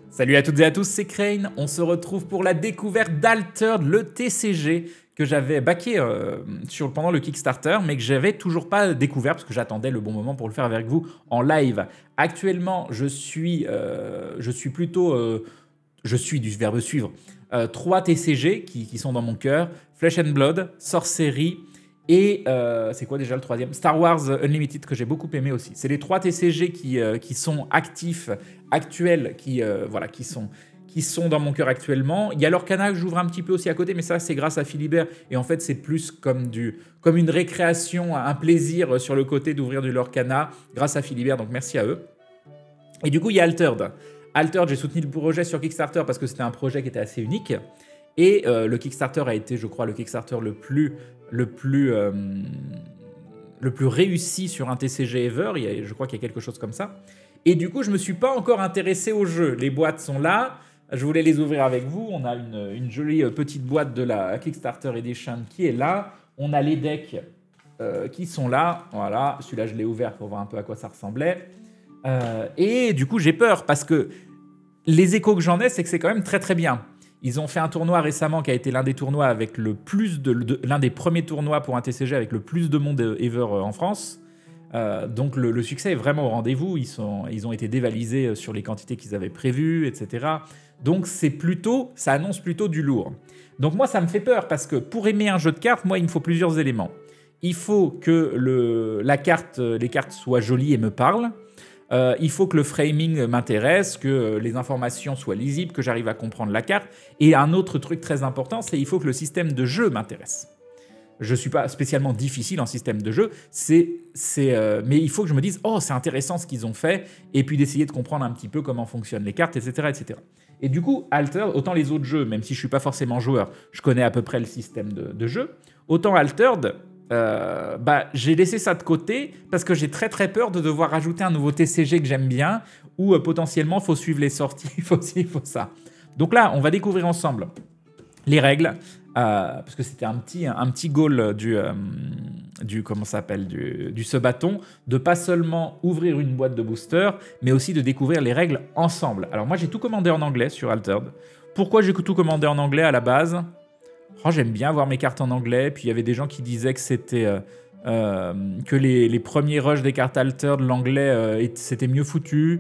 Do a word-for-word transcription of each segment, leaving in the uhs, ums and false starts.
Salut à toutes et à tous, c'est Crane. On se retrouve pour la découverte d'Altered, le T C G que j'avais backé euh, sur, pendant le Kickstarter, mais que j'avais toujours pas découvert parce que j'attendais le bon moment pour le faire avec vous en live. Actuellement, je suis, euh, je suis plutôt, euh, je suis du verbe suivre, euh, trois T C G qui, qui sont dans mon cœur, Flesh and Blood, Sorcery et euh, c'est quoi déjà le troisième? Star Wars Unlimited, que j'ai beaucoup aimé aussi. C'est les trois T C G qui, euh, qui sont actifs, actuels, qui, euh, voilà, qui, sont, qui sont dans mon cœur actuellement. Il y a l'Orcana que j'ouvre un petit peu aussi à côté, mais ça c'est grâce à Philibert. Et en fait c'est plus comme, du, comme une récréation, un plaisir sur le côté d'ouvrir du l'Orcana grâce à Philibert, donc merci à eux. Et du coup il y a Altered. Altered, j'ai soutenu le projet sur Kickstarter parce que c'était un projet qui était assez unique. Et euh, le Kickstarter a été, je crois, le Kickstarter le plus, le plus, euh, le plus réussi sur un T C G ever. Il y a, je crois qu'il y a quelque chose comme ça. Et du coup, je ne me suis pas encore intéressé au jeu. Les boîtes sont là. Je voulais les ouvrir avec vous. On a une, une jolie petite boîte de la Kickstarter Edition qui est là. On a les decks euh, qui sont là. Voilà, celui-là, je l'ai ouvert pour voir un peu à quoi ça ressemblait. Euh, et du coup, j'ai peur parce que les échos que j'en ai, c'est que c'est quand même très très bien. Ils ont fait un tournoi récemment qui a été l'un des tournois avec le plus de, de l'un des premiers tournois pour un T C G avec le plus de monde ever en France. Euh, donc le, le succès est vraiment au rendez-vous. Ils, sont, ils ont été dévalisés sur les quantités qu'ils avaient prévues, et cetera. Donc c'est plutôt, ça annonce plutôt du lourd. Donc moi ça me fait peur parce que pour aimer un jeu de cartes, moi il me faut plusieurs éléments. Il faut que le, la carte, les cartes soient jolies et me parlent. Euh, il faut que le framing m'intéresse, que euh, les informations soient lisibles, que j'arrive à comprendre la carte. Et un autre truc très important, c'est qu'il faut que le système de jeu m'intéresse. Je ne suis pas spécialement difficile en système de jeu, c'est, c'est, euh, mais il faut que je me dise « Oh, c'est intéressant ce qu'ils ont fait », et puis d'essayer de comprendre un petit peu comment fonctionnent les cartes, et cetera et cetera. Et du coup, Altered, autant les autres jeux, même si je ne suis pas forcément joueur, je connais à peu près le système de, de jeu, autant Altered... Euh, bah, j'ai laissé ça de côté parce que j'ai très très peur de devoir rajouter un nouveau T C G que j'aime bien où euh, potentiellement il faut suivre les sorties, il faut ci, il faut ça. Donc là, on va découvrir ensemble les règles euh, parce que c'était un petit, un petit goal du, euh, du, comment ça s'appelle, du, du ce bâton, de pas seulement ouvrir une boîte de booster, mais aussi de découvrir les règles ensemble. Alors moi, j'ai tout commandé en anglais sur Altered. Pourquoi j'ai tout commandé en anglais à la base ? Oh, j'aime bien avoir mes cartes en anglais. Puis il y avait des gens qui disaient que c'était euh, euh, que les, les premiers rushs des cartes Altered, l'anglais euh, c'était mieux foutu.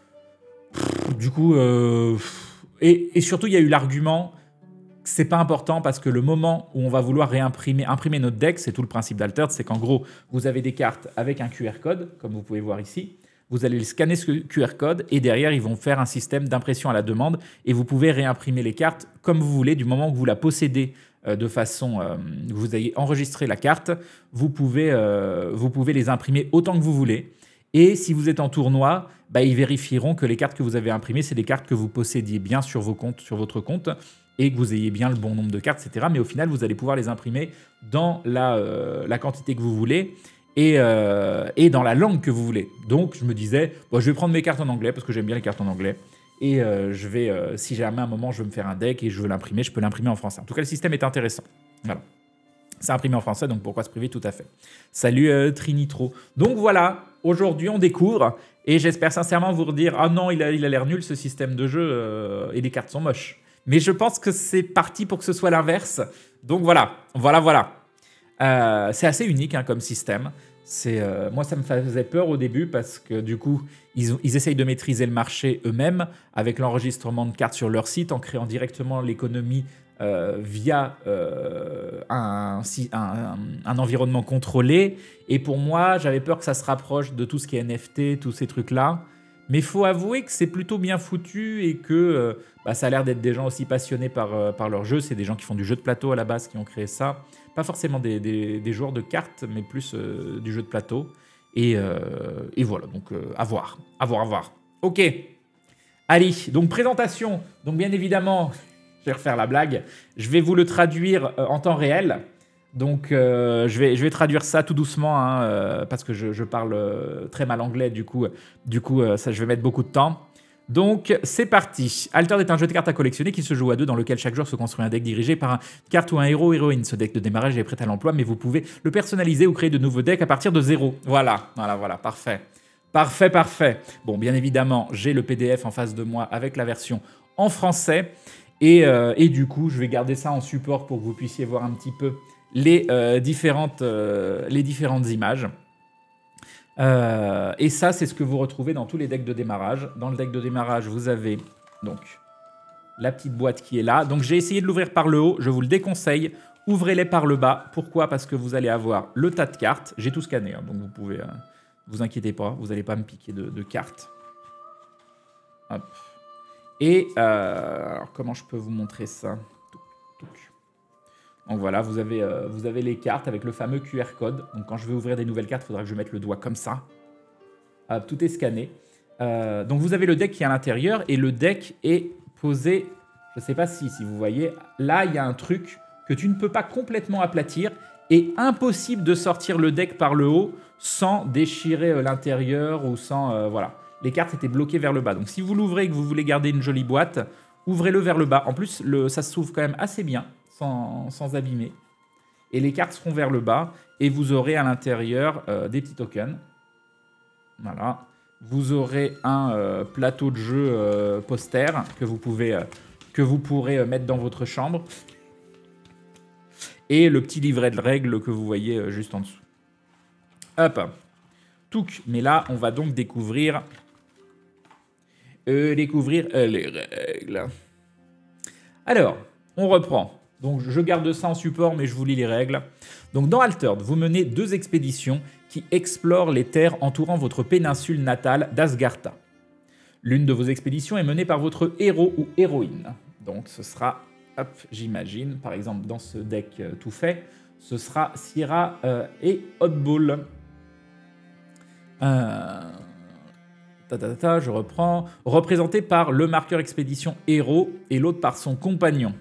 Pff, du coup, euh, et, et surtout il y a eu l'argument que c'est pas important parce que le moment où on va vouloir réimprimer, imprimer notre deck, c'est tout le principe d'Altered, c'est qu'en gros vous avez des cartes avec un Q R code, comme vous pouvez voir ici. Vous allez scanner ce Q R code et derrière, ils vont faire un système d'impression à la demande et vous pouvez réimprimer les cartes comme vous voulez du moment que vous la possédez euh, de façon... Euh, vous ayez enregistré la carte, vous pouvez, euh, vous pouvez les imprimer autant que vous voulez. Et si vous êtes en tournoi, bah, ils vérifieront que les cartes que vous avez imprimées, c'est des cartes que vous possédiez bien sur, vos comptes, sur votre compte et que vous ayez bien le bon nombre de cartes, et cetera. Mais au final, vous allez pouvoir les imprimer dans la, euh, la quantité que vous voulez. Et, euh, et dans la langue que vous voulez. Donc je me disais, bon, je vais prendre mes cartes en anglais parce que j'aime bien les cartes en anglais. Et euh, je vais, euh, si jamais à un moment je veux me faire un deck et je veux l'imprimer, je peux l'imprimer en français. En tout cas, le système est intéressant. Voilà. C'est imprimé en français, donc pourquoi se priver? Tout à fait. Salut euh, Trinitro. Donc voilà, aujourd'hui on découvre et j'espère sincèrement vous redire, ah non, il a il a l'air nul ce système de jeu euh, et les cartes sont moches. Mais je pense que c'est parti pour que ce soit l'inverse. Donc voilà, voilà, voilà. Euh, c'est assez unique hein, comme système. C'est, euh, moi, ça me faisait peur au début parce que du coup, ils, ont, ils essayent de maîtriser le marché eux-mêmes avec l'enregistrement de cartes sur leur site en créant directement l'économie euh, via euh, un, un, un, un environnement contrôlé. Et pour moi, j'avais peur que ça se rapproche de tout ce qui est N F T, tous ces trucs-là. Mais il faut avouer que c'est plutôt bien foutu et que euh, bah, ça a l'air d'être des gens aussi passionnés par, euh, par leur jeu. C'est des gens qui font du jeu de plateau à la base qui ont créé ça. Pas forcément des, des, des joueurs de cartes, mais plus euh, du jeu de plateau. Et, euh, et voilà, donc euh, à voir, à voir, à voir. Ok, allez, donc présentation. Donc bien évidemment, je vais refaire la blague. Je vais vous le traduire euh, en temps réel. Donc euh, je, vais, je vais traduire ça tout doucement hein, euh, parce que je, je parle euh, très mal anglais, du coup, du coup euh, ça, je vais mettre beaucoup de temps. Donc c'est parti. Altered est un jeu de cartes à collectionner qui se joue à deux dans lequel chaque joueur se construit un deck dirigé par une carte ou un héros ou héroïne. Ce deck de démarrage est prêt à l'emploi mais vous pouvez le personnaliser ou créer de nouveaux decks à partir de zéro. Voilà, voilà, voilà, parfait. Parfait, parfait. Bon, bien évidemment, j'ai le P D F en face de moi avec la version en français. Et, euh, et du coup, je vais garder ça en support pour que vous puissiez voir un petit peu les, euh, différentes, euh, les différentes images. Euh, et ça, c'est ce que vous retrouvez dans tous les decks de démarrage. Dans le deck de démarrage, vous avez donc la petite boîte qui est là. Donc j'ai essayé de l'ouvrir par le haut, je vous le déconseille. Ouvrez-les par le bas. Pourquoi? Parce que vous allez avoir le tas de cartes. J'ai tout scanné, hein, donc vous pouvez... Euh, vous inquiétez pas, vous n'allez pas me piquer de, de cartes. Hop. Et euh, alors comment je peux vous montrer ça? Donc voilà, vous avez, euh, vous avez les cartes avec le fameux Q R code. Donc quand je vais ouvrir des nouvelles cartes, il faudra que je mette le doigt comme ça. Hop, tout est scanné. Euh, donc vous avez le deck qui est à l'intérieur et le deck est posé, je ne sais pas si, si vous voyez, là il y a un truc que tu ne peux pas complètement aplatir et impossible de sortir le deck par le haut sans déchirer euh, l'intérieur ou sans... Euh, voilà, les cartes étaient bloquées vers le bas. Donc si vous l'ouvrez et que vous voulez garder une jolie boîte, ouvrez-le vers le bas. En plus, le, ça s'ouvre quand même assez bien. Sans, sans abîmer. Et les cartes seront vers le bas. Et vous aurez à l'intérieur euh, des petits tokens. Voilà. Vous aurez un euh, plateau de jeu euh, poster que vous, pouvez, euh, que vous pourrez euh, mettre dans votre chambre. Et le petit livret de règles que vous voyez euh, juste en dessous. Hop. Touc. Mais là, on va donc découvrir... Euh, découvrir euh, les règles. Alors, on reprend. Donc, je garde ça en support, mais je vous lis les règles. Donc, dans Altered, vous menez deux expéditions qui explorent les terres entourant votre péninsule natale d'Asgartha. L'une de vos expéditions est menée par votre héros ou héroïne. Donc, ce sera, hop, j'imagine, par exemple, dans ce deck euh, tout fait, ce sera Sierra euh, et Hotball. Euh... Ta, ta, ta, ta, je reprends. Représenté par le marqueur expédition héros et l'autre par son compagnon.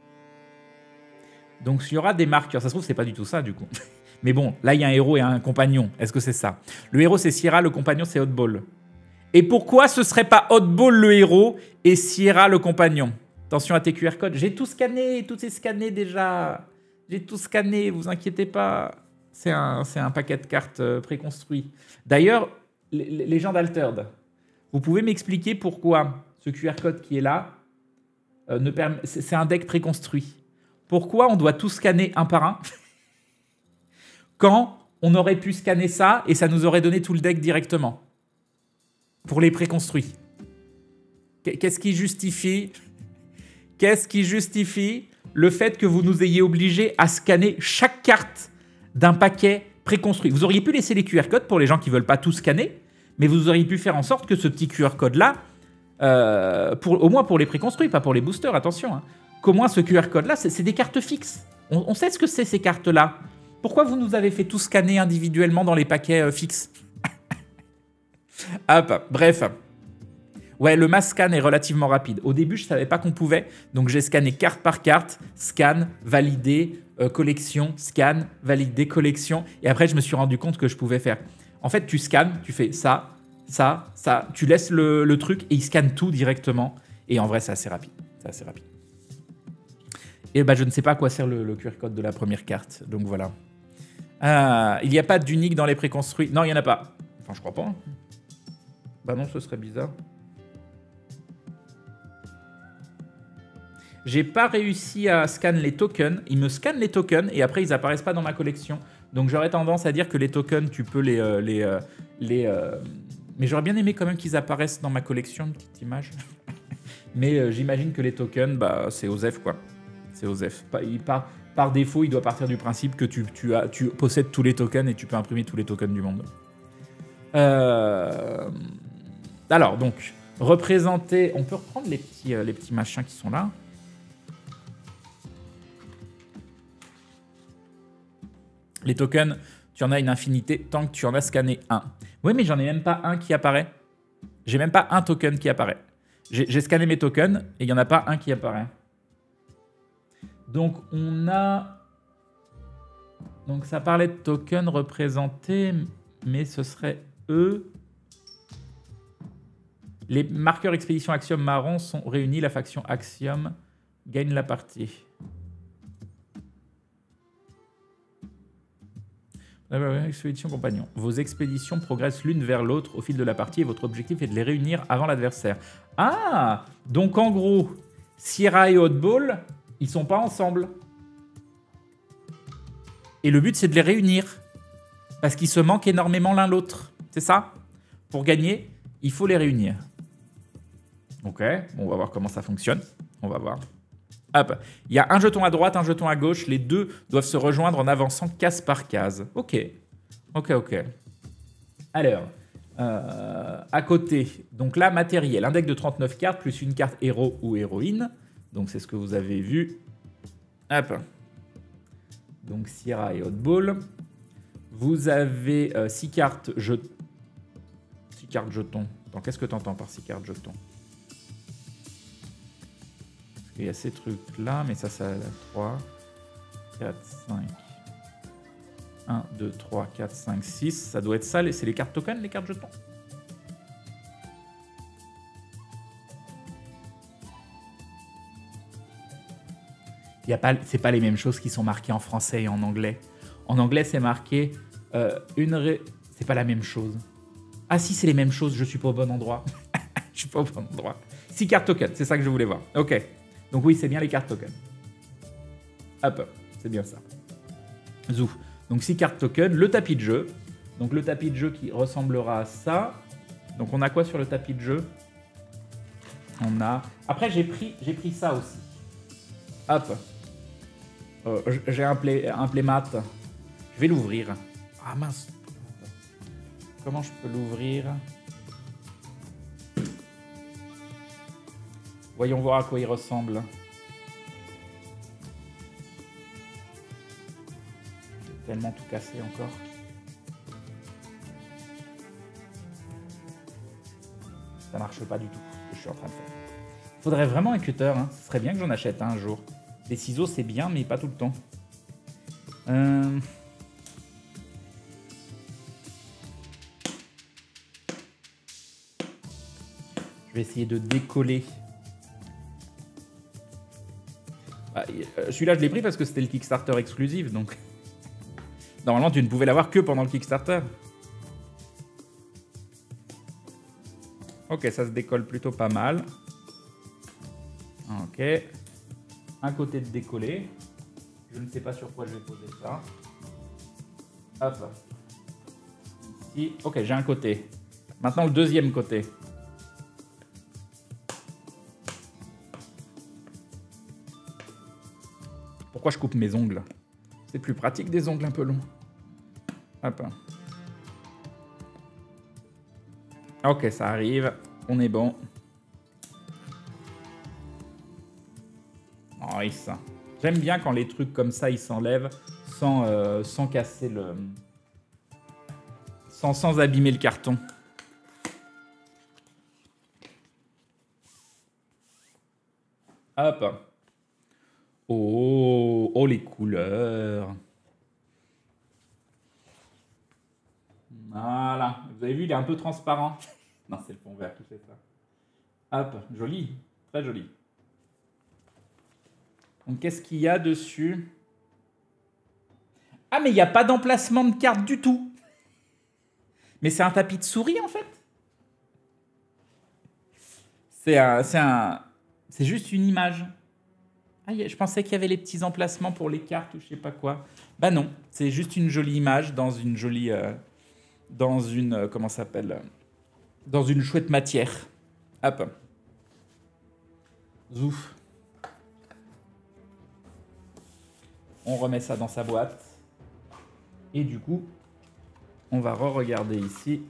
Donc, il y aura des marqueurs. Ça se trouve, c'est pas du tout ça, du coup. Mais bon, là, il y a un héros et un compagnon. Est-ce que c'est ça? Le héros, c'est Sierra. Le compagnon, c'est Hotball. Et pourquoi ce serait pas Hotball le héros et Sierra le compagnon? Attention à tes Q R codes. J'ai tout scanné. Tout est scanné déjà. J'ai tout scanné. Vous inquiétez pas. C'est un, c'est un paquet de cartes euh, préconstruit. D'ailleurs, les, les gens d'Altered, vous pouvez m'expliquer pourquoi ce Q R code qui est là, euh, ne permet... c'est un deck préconstruit. Pourquoi on doit tout scanner un par un quand on aurait pu scanner ça et ça nous aurait donné tout le deck directement pour les préconstruits? Qu'est-ce qui justifie Qu'est-ce qui justifie le fait que vous nous ayez obligés à scanner chaque carte d'un paquet préconstruit? Vous auriez pu laisser les Q R codes pour les gens qui ne veulent pas tout scanner, mais vous auriez pu faire en sorte que ce petit Q R code-là, euh, pour, au moins pour les préconstruits, pas pour les boosters, attention, hein, qu'au moins ce Q R code-là, c'est des cartes fixes. On, on sait ce que c'est ces cartes-là. Pourquoi vous nous avez fait tout scanner individuellement dans les paquets euh, fixes? Hop, bref. Ouais, le mass scan est relativement rapide. Au début, je ne savais pas qu'on pouvait, donc j'ai scanné carte par carte, scan, validé, euh, collection, scan, validé, collection, et après, je me suis rendu compte que je pouvais faire. En fait, tu scannes, tu fais ça, ça, ça, tu laisses le, le truc et il scanne tout directement, et en vrai, c'est assez rapide. C'est assez rapide. Et bah, je ne sais pas à quoi sert le, le Q R code de la première carte. Donc voilà. Ah, il n'y a pas d'unique dans les préconstruits. Non, il n'y en a pas. Enfin, je crois pas. Bah non, ce serait bizarre. J'ai pas réussi à scan les tokens. Ils me scannent les tokens et après, ils apparaissent pas dans ma collection. Donc j'aurais tendance à dire que les tokens, tu peux les... Euh, les, euh, les euh... Mais j'aurais bien aimé quand même qu'ils apparaissent dans ma collection, une petite image. Mais euh, j'imagine que les tokens, bah, c'est OSEF, quoi. C'est OSEF. Par, par défaut, il doit partir du principe que tu, tu, as, tu possèdes tous les tokens et tu peux imprimer tous les tokens du monde. Euh... Alors, donc, représenter... On peut reprendre les petits, euh, les petits machins qui sont là. Les tokens, tu en as une infinité tant que tu en as scanné un. Oui, mais j'en ai même pas un qui apparaît. J'ai même pas un token qui apparaît. J'ai scanné mes tokens et il n'y en a pas un qui apparaît. Donc, on a... Donc, ça parlait de tokens représentés, mais ce serait eux. Les marqueurs expédition Axiom marron sont réunis. La faction Axiom gagne la partie. Ah bah ouais, expédition compagnon. Vos expéditions progressent l'une vers l'autre au fil de la partie et votre objectif est de les réunir avant l'adversaire. Ah, donc en gros, Sierra et Oddball, ils sont pas ensemble. Et le but, c'est de les réunir. Parce qu'ils se manquent énormément l'un l'autre. C'est ça? Pour gagner, il faut les réunir. Ok, bon, on va voir comment ça fonctionne. On va voir. Hop, il y a un jeton à droite, un jeton à gauche. Les deux doivent se rejoindre en avançant case par case. Ok, ok, ok. Alors, euh, à côté, donc là, matériel. Un deck de trente-neuf cartes plus une carte héros ou héroïne. Donc c'est ce que vous avez vu. Hop. Donc Sierra et Oddball. Vous avez euh, six cartes jetons. six cartes jetons. Attends, qu'est-ce que tu entends par six cartes jetons? Il y a ces trucs-là, mais ça, ça a trois, quatre, cinq. un, deux, trois, quatre, cinq, six. Ça doit être ça, c'est les cartes tokens, les cartes jetons? Ce n'est pas, pas les mêmes choses qui sont marquées en français et en anglais. En anglais, c'est marqué euh, une... Ré... C'est pas la même chose. Ah si, c'est les mêmes choses, je suis pas au bon endroit. Je suis pas au bon endroit. six cartes tokens, c'est ça que je voulais voir. Ok. Donc oui, c'est bien les cartes tokens. Hop, c'est bien ça. Zouf. Donc six cartes tokens, le tapis de jeu. Donc le tapis de jeu qui ressemblera à ça. Donc on a quoi sur le tapis de jeu? On a... Après, j'ai pris, j'ai pris ça aussi. Hop. Euh, j'ai un, play, un playmat. Je vais l'ouvrir. Ah mince. Comment je peux l'ouvrir? Voyons voir à quoi il ressemble. J'ai tellement tout cassé encore. Ça marche pas du tout, ce que je suis en train de faire. Faudrait vraiment un cutter, hein. Ce serait bien que j'en achète un, un jour. Les ciseaux, c'est bien, mais pas tout le temps. Euh... Je vais essayer de décoller. Ah, celui-là, je l'ai pris parce que c'était le Kickstarter exclusif, donc... Normalement, tu ne pouvais l'avoir que pendant le Kickstarter. Ok, ça se décolle plutôt pas mal. Ok. Un côté de décollé. Je ne sais pas sur quoi je vais poser ça. Hop. Ici. Ok, j'ai un côté. Maintenant, le deuxième côté. Pourquoi je coupe mes ongles? C'est plus pratique des ongles un peu longs. Hop. Ok, ça arrive. On est bon. Nice. J'aime bien quand les trucs comme ça, ils s'enlèvent sans, euh, sans casser le... Sans, sans abîmer le carton. Hop. Oh, oh les couleurs. Voilà. Vous avez vu, il est un peu transparent. Non, c'est le fond vert qui fait ça. Hop, joli. Très joli. Donc, qu'est-ce qu'il y a dessus? Ah, mais il n'y a pas d'emplacement de carte du tout. Mais c'est un tapis de souris, en fait. C'est un... C'est un... C'est juste une image. Ah, je pensais qu'il y avait les petits emplacements pour les cartes ou je sais pas quoi. Bah non, c'est juste une jolie image dans une jolie... Euh, dans une... Euh, comment ça s'appelle euh, dans une chouette matière. Hop. Zouf. On remet ça dans sa boîte. Et du coup, on va re-regarder ici.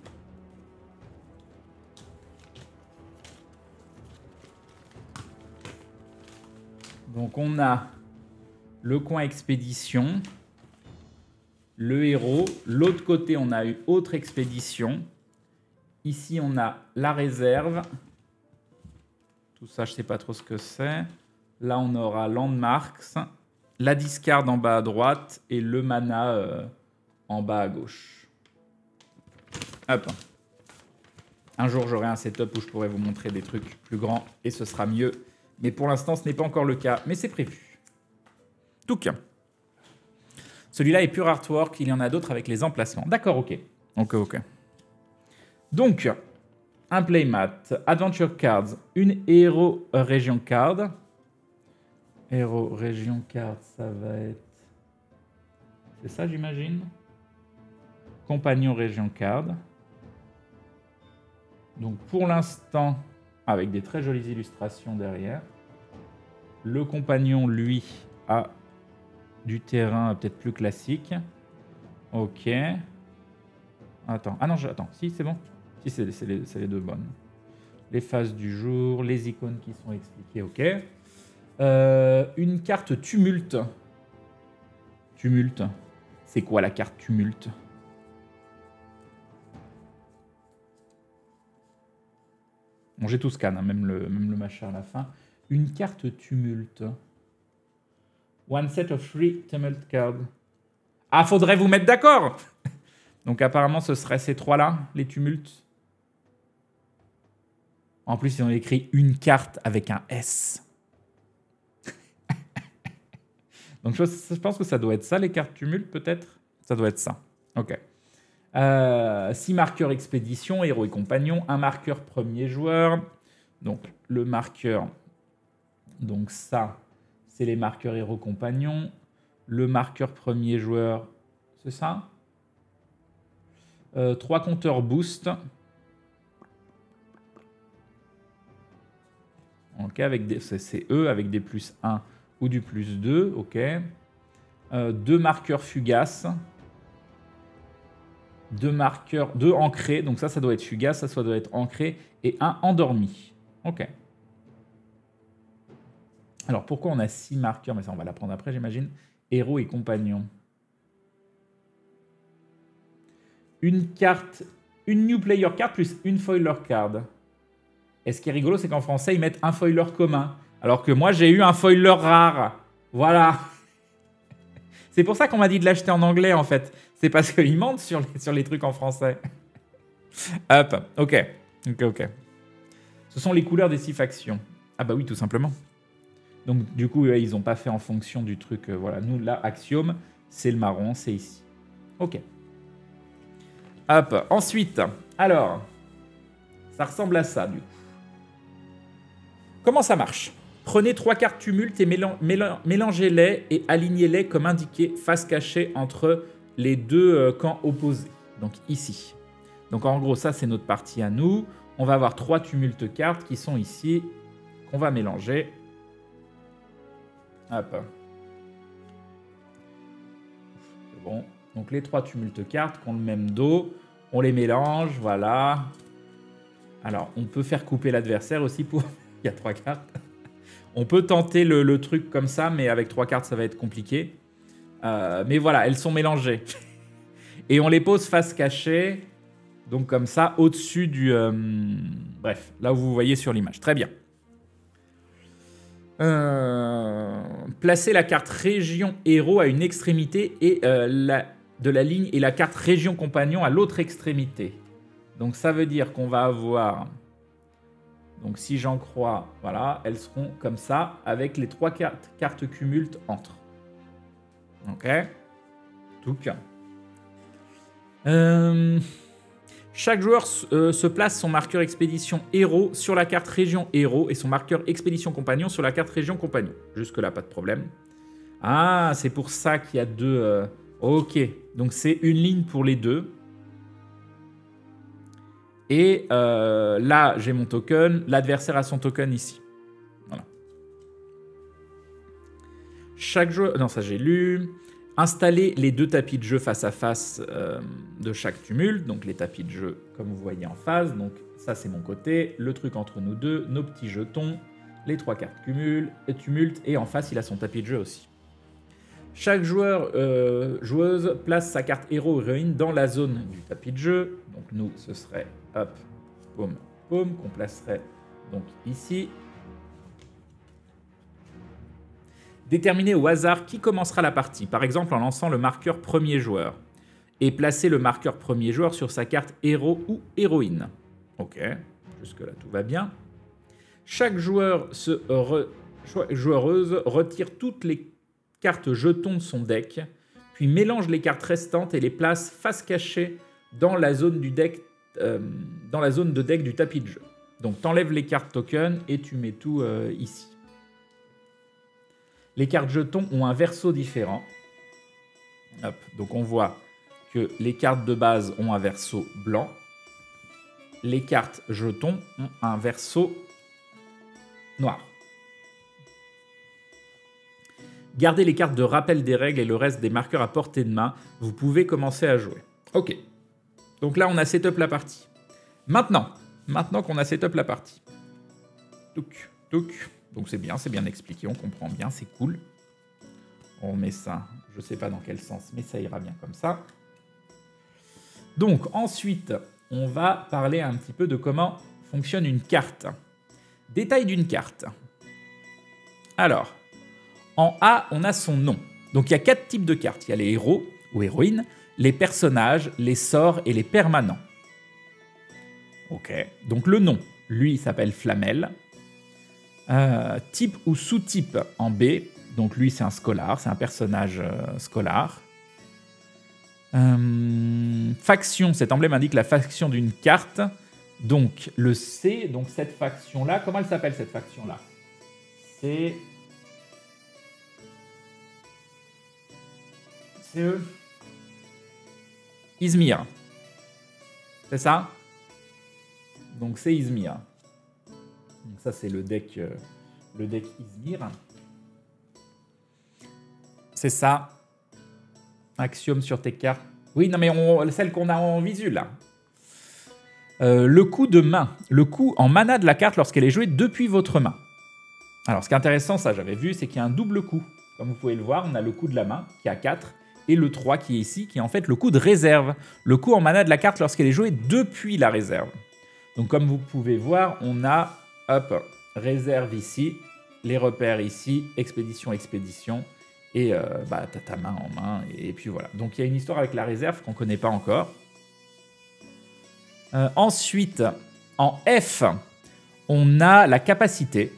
Donc on a le coin expédition, le héros. L'autre côté, on a eu autre expédition. Ici, on a la réserve. Tout ça, je ne sais pas trop ce que c'est. Là, on aura landmarks, la discard en bas à droite et le mana euh, en bas à gauche. Hop. Un jour, j'aurai un setup où je pourrai vous montrer des trucs plus grands et ce sera mieux. Mais pour l'instant, ce n'est pas encore le cas, mais c'est prévu. En tout cas, Celui-là est pure artwork, il y en a d'autres avec les emplacements. D'accord, ok. Ok, ok. Donc, un playmat, Adventure Cards, une Hero Region Card. Hero Region Card, ça va être... C'est ça, j'imagine. Compagnon Region Card. Donc, pour l'instant, avec des très jolies illustrations derrière. Le compagnon, lui, a du terrain peut-être plus classique. Ok. Attends. Ah non, je... attends. Si, c'est bon. Si, c'est les, les deux bonnes. Les phases du jour, les icônes qui sont expliquées. Ok. Euh, une carte tumulte. Tumulte. C'est quoi la carte tumulte? Bon, j'ai tout scan, hein, même, le, même le machin à la fin. Une carte tumulte. One set of three tumult cards. Ah, faudrait vous mettre d'accord. Donc apparemment, ce serait ces trois-là, les tumultes. En plus, ils ont écrit une carte avec un S. Donc je, je pense que ça doit être ça, les cartes tumultes, peut-être. Ça doit être ça. Ok. Euh, six marqueurs expédition, héros et compagnons. Un marqueur premier joueur. Donc le marqueur, donc ça, c'est les marqueurs héros compagnons. Le marqueur premier joueur, c'est ça. Euh, trois compteurs boost. Ok, avec des, c'est eux avec des plus un ou du plus deux. Ok. Euh, deux marqueurs fugaces. Deux marqueurs, deux ancrés. Donc ça, ça doit être fugace, ça, ça doit être ancré. Et un endormi. Ok. Alors pourquoi on a six marqueurs? Mais ça, on va l'apprendre après, j'imagine. Héros et compagnons. Une carte, une new player card plus une foiler card. Et ce qui est rigolo, c'est qu'en français, ils mettent un foiler commun. Alors que moi, j'ai eu un foiler rare. Voilà. C'est pour ça qu'on m'a dit de l'acheter en anglais, en fait. C'est parce qu'ils mentent sur les, sur les trucs en français. Hop, ok. Ok, ok. Ce sont les couleurs des six factions. Ah bah oui, tout simplement. Donc, du coup, ils n'ont pas fait en fonction du truc. Euh, voilà, nous, là, Axiom, c'est le marron, c'est ici. Ok. Hop, ensuite, alors, ça ressemble à ça, du coup. Comment ça marche? Prenez trois cartes tumulte et mélan mélan mélangez-les et alignez-les comme indiqué, face cachée entre les deux euh, camps opposés. Donc ici. Donc en gros, ça, c'est notre partie à nous. On va avoir trois tumulte cartes qui sont ici, qu'on va mélanger. Hop. C'est bon. Donc les trois tumulte cartes qui ont le même dos, on les mélange, voilà. Alors, on peut faire couper l'adversaire aussi pour... Il y a trois cartes. On peut tenter le, le truc comme ça, mais avec trois cartes, ça va être compliqué. Euh, mais voilà, elles sont mélangées. Et on les pose face cachée, donc comme ça, au-dessus du... Euh, bref, là où vous voyez sur l'image. Très bien. Euh, placez la carte région héros à une extrémité et euh, la, de la ligne et la carte région compagnon à l'autre extrémité. Donc ça veut dire qu'on va avoir... Donc si j'en crois, voilà, elles seront comme ça, avec les trois cartes, cartes cumulte entre. Ok. Tout cas. Euh, chaque joueur euh, se place son marqueur expédition héros sur la carte région héros et son marqueur expédition compagnon sur la carte région compagnon. Jusque-là, pas de problème. Ah, c'est pour ça qu'il y a deux... Euh... Ok, donc c'est une ligne pour les deux. Et euh, là, j'ai mon token. L'adversaire a son token ici. Voilà. Chaque joueur... Non, ça j'ai lu. Installer les deux tapis de jeu face à face euh, de chaque tumulte. Donc les tapis de jeu, comme vous voyez en face. Donc ça, c'est mon côté. Le truc entre nous deux. Nos petits jetons. Les trois cartes cumul, tumulte. Et en face, il a son tapis de jeu aussi. Chaque joueur, euh, joueuse, place sa carte héros ou héroïne dans la zone du tapis de jeu. Donc nous, ce serait... Hop, boum, boum, qu'on placerait donc ici. Déterminer au hasard qui commencera la partie, par exemple en lançant le marqueur premier joueur. Et placer le marqueur premier joueur sur sa carte héros ou héroïne. Ok, jusque-là tout va bien. Chaque joueur se re... joueureuse retire toutes les cartes jetons de son deck, puis mélange les cartes restantes et les place face cachée dans la zone, du deck, euh, dans la zone de deck du tapis de jeu. Donc, tu enlèves les cartes tokens et tu mets tout euh, ici. Les cartes jetons ont un verso différent. Hop, donc, on voit que les cartes de base ont un verso blanc. Les cartes jetons ont un verso noir. Gardez les cartes de rappel des règles et le reste des marqueurs à portée de main. Vous pouvez commencer à jouer. Ok. Donc là, on a setup la partie. Maintenant, maintenant qu'on a setup la partie. Touc, touc. Donc c'est bien, c'est bien expliqué, on comprend bien, c'est cool. On met ça, je sais pas dans quel sens, mais ça ira bien comme ça. Donc ensuite, on va parler un petit peu de comment fonctionne une carte. Détail d'une carte. Alors, en A, on a son nom. Donc il y a quatre types de cartes. Il y a les héros ou héroïnes, les personnages, les sorts et les permanents. Ok. Donc le nom, lui, il s'appelle Flamel. Euh, type ou sous-type en B. Donc lui, c'est un scolar, c'est un personnage euh, scolar. Euh, faction, cet emblème indique la faction d'une carte. Donc le C, donc cette faction-là, comment elle s'appelle cette faction-là? C'est... C'est eux. Izmir. C'est ça? Donc c'est Izmir. Donc ça c'est le deck, euh, le deck Izmir. C'est ça. Axiome sur tes cartes. Oui, non mais on, celle qu'on a en visu là. Euh, le coup de main. Le coup en mana de la carte lorsqu'elle est jouée depuis votre main. Alors ce qui est intéressant, ça j'avais vu, c'est qu'il y a un double coup. Comme vous pouvez le voir, on a le coup de la main qui a quatre. Et le trois qui est ici, qui est en fait le coup de réserve. Le coup en mana de la carte lorsqu'elle est jouée depuis la réserve. Donc comme vous pouvez voir, on a, hop, réserve ici, les repères ici, expédition, expédition, et euh, bah, t'as ta main en main, et, et puis voilà. Donc il y a une histoire avec la réserve qu'on ne connaît pas encore. Euh, ensuite, en F, on a la capacité.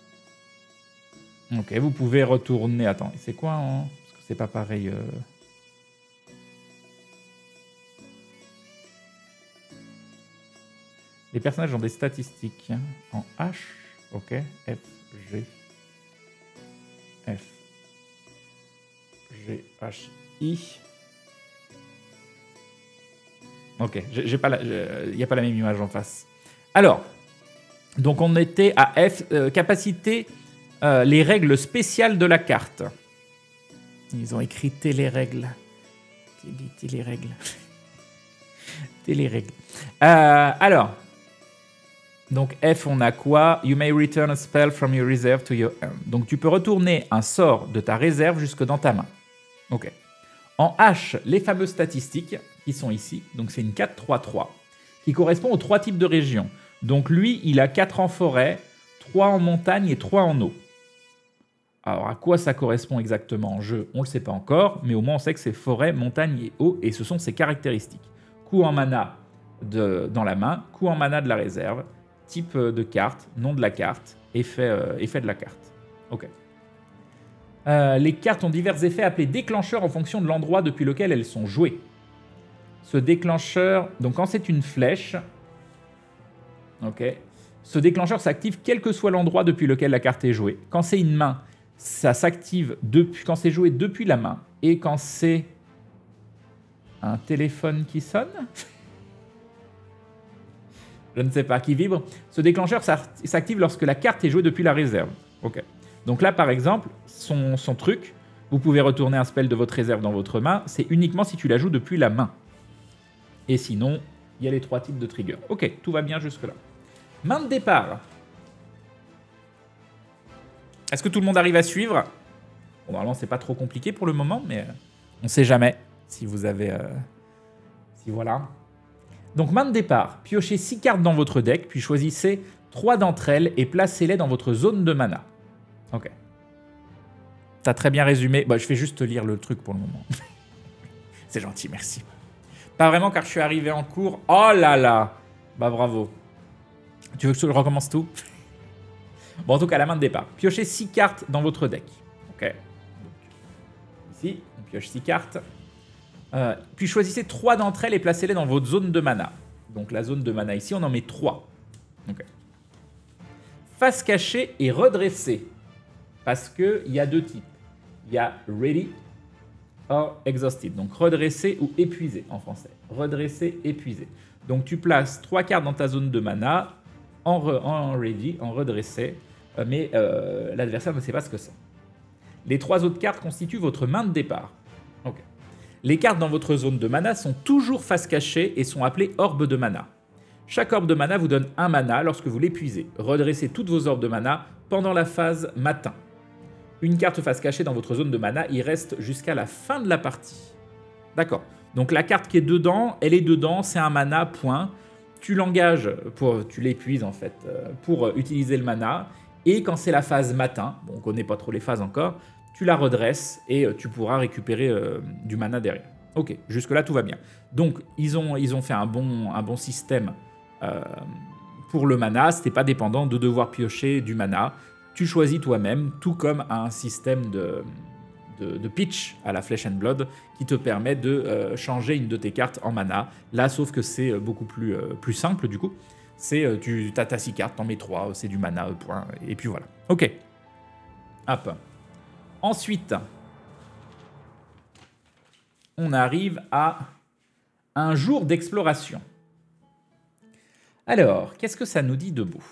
Ok, vous pouvez retourner, attends, c'est quoi en... Parce que c'est pas pareil... Euh... Les personnages ont des statistiques. En H, ok, F, G, F, G, H, I. Ok, il n'y a pas la même image en face. Alors, donc on était à F, euh, capacité, euh, les règles spéciales de la carte. Ils ont écrit les règles. Les règles. les règles. Euh, alors... Donc F, on a quoi? You may return a spell from your reserve to your hand. Donc tu peux retourner un sort de ta réserve jusque dans ta main. Ok. En H, les fameuses statistiques qui sont ici. Donc c'est une quatre trois trois qui correspond aux trois types de régions. Donc lui, il a quatre en forêt, trois en montagne et trois en eau. Alors à quoi ça correspond exactement en jeu? On ne le sait pas encore, mais au moins on sait que c'est forêt, montagne et eau, et ce sont ses caractéristiques. Coup en mana de, dans la main, coup en mana de la réserve, type de carte, nom de la carte, effet, euh, effet de la carte. Ok. Euh, les cartes ont divers effets appelés déclencheurs en fonction de l'endroit depuis lequel elles sont jouées. Ce déclencheur, donc quand c'est une flèche, ok, ce déclencheur s'active quel que soit l'endroit depuis lequel la carte est jouée. Quand c'est une main, ça s'active depuis, quand c'est joué depuis la main. Et quand c'est un téléphone qui sonne, je ne sais pas, qui vibre, ce déclencheur s'active lorsque la carte est jouée depuis la réserve. Ok. Donc là, par exemple, son, son truc, vous pouvez retourner un spell de votre réserve dans votre main, c'est uniquement si tu la joues depuis la main. Et sinon, il y a les trois types de triggers. Ok, tout va bien jusque-là. Main de départ. Est-ce que tout le monde arrive à suivre? Bon, normalement, c'est pas trop compliqué pour le moment, mais on ne sait jamais si vous avez... Euh... Si voilà... Donc, main de départ, piochez six cartes dans votre deck, puis choisissez trois d'entre elles et placez-les dans votre zone de mana. Ok. T'as très bien résumé. Bah, je vais juste lire le truc pour le moment. C'est gentil, merci. Pas vraiment, car je suis arrivé en cours. Oh là là. Bah, bravo. Tu veux que je recommence tout? Bon, en tout cas, la main de départ. Piochez six cartes dans votre deck. Ok. Donc, ici, on pioche six cartes. Euh, puis choisissez trois d'entre elles et placez-les dans votre zone de mana. Donc la zone de mana ici, on en met trois. Okay. Face cachée et redressée. Parce qu'il y a deux types. Il y a ready or exhausted. Donc redressé ou épuisé en français. Redressé, épuisé. Donc tu places trois cartes dans ta zone de mana en, re, en ready, en redressé. Euh, mais euh, l'adversaire ne sait pas ce que c'est. Les trois autres cartes constituent votre main de départ. Okay. Les cartes dans votre zone de mana sont toujours face cachée et sont appelées orbes de mana. Chaque orbe de mana vous donne un mana lorsque vous l'épuisez. Redressez toutes vos orbes de mana pendant la phase matin. Une carte face cachée dans votre zone de mana y reste jusqu'à la fin de la partie. D'accord. Donc la carte qui est dedans, elle est dedans, c'est un mana, point. Tu l'engages, pour, tu l'épuises en fait, pour utiliser le mana. Et quand c'est la phase matin, bon, on ne connaît pas trop les phases encore, tu la redresses et tu pourras récupérer euh, du mana derrière. Ok, jusque-là tout va bien. Donc ils ont, ils ont fait un bon, un bon système euh, pour le mana, ce n'était pas dépendant de devoir piocher du mana. Tu choisis toi-même, tout comme un système de, de, de pitch à la Flesh and Blood qui te permet de euh, changer une de tes cartes en mana. Là, sauf que c'est beaucoup plus, euh, plus simple du coup. C'est euh, tu as ta six cartes, t'en mets trois, c'est du mana, euh, point, et puis voilà. Ok. Hop. Ensuite, on arrive à un jour d'exploration. Alors, qu'est-ce que ça nous dit debout?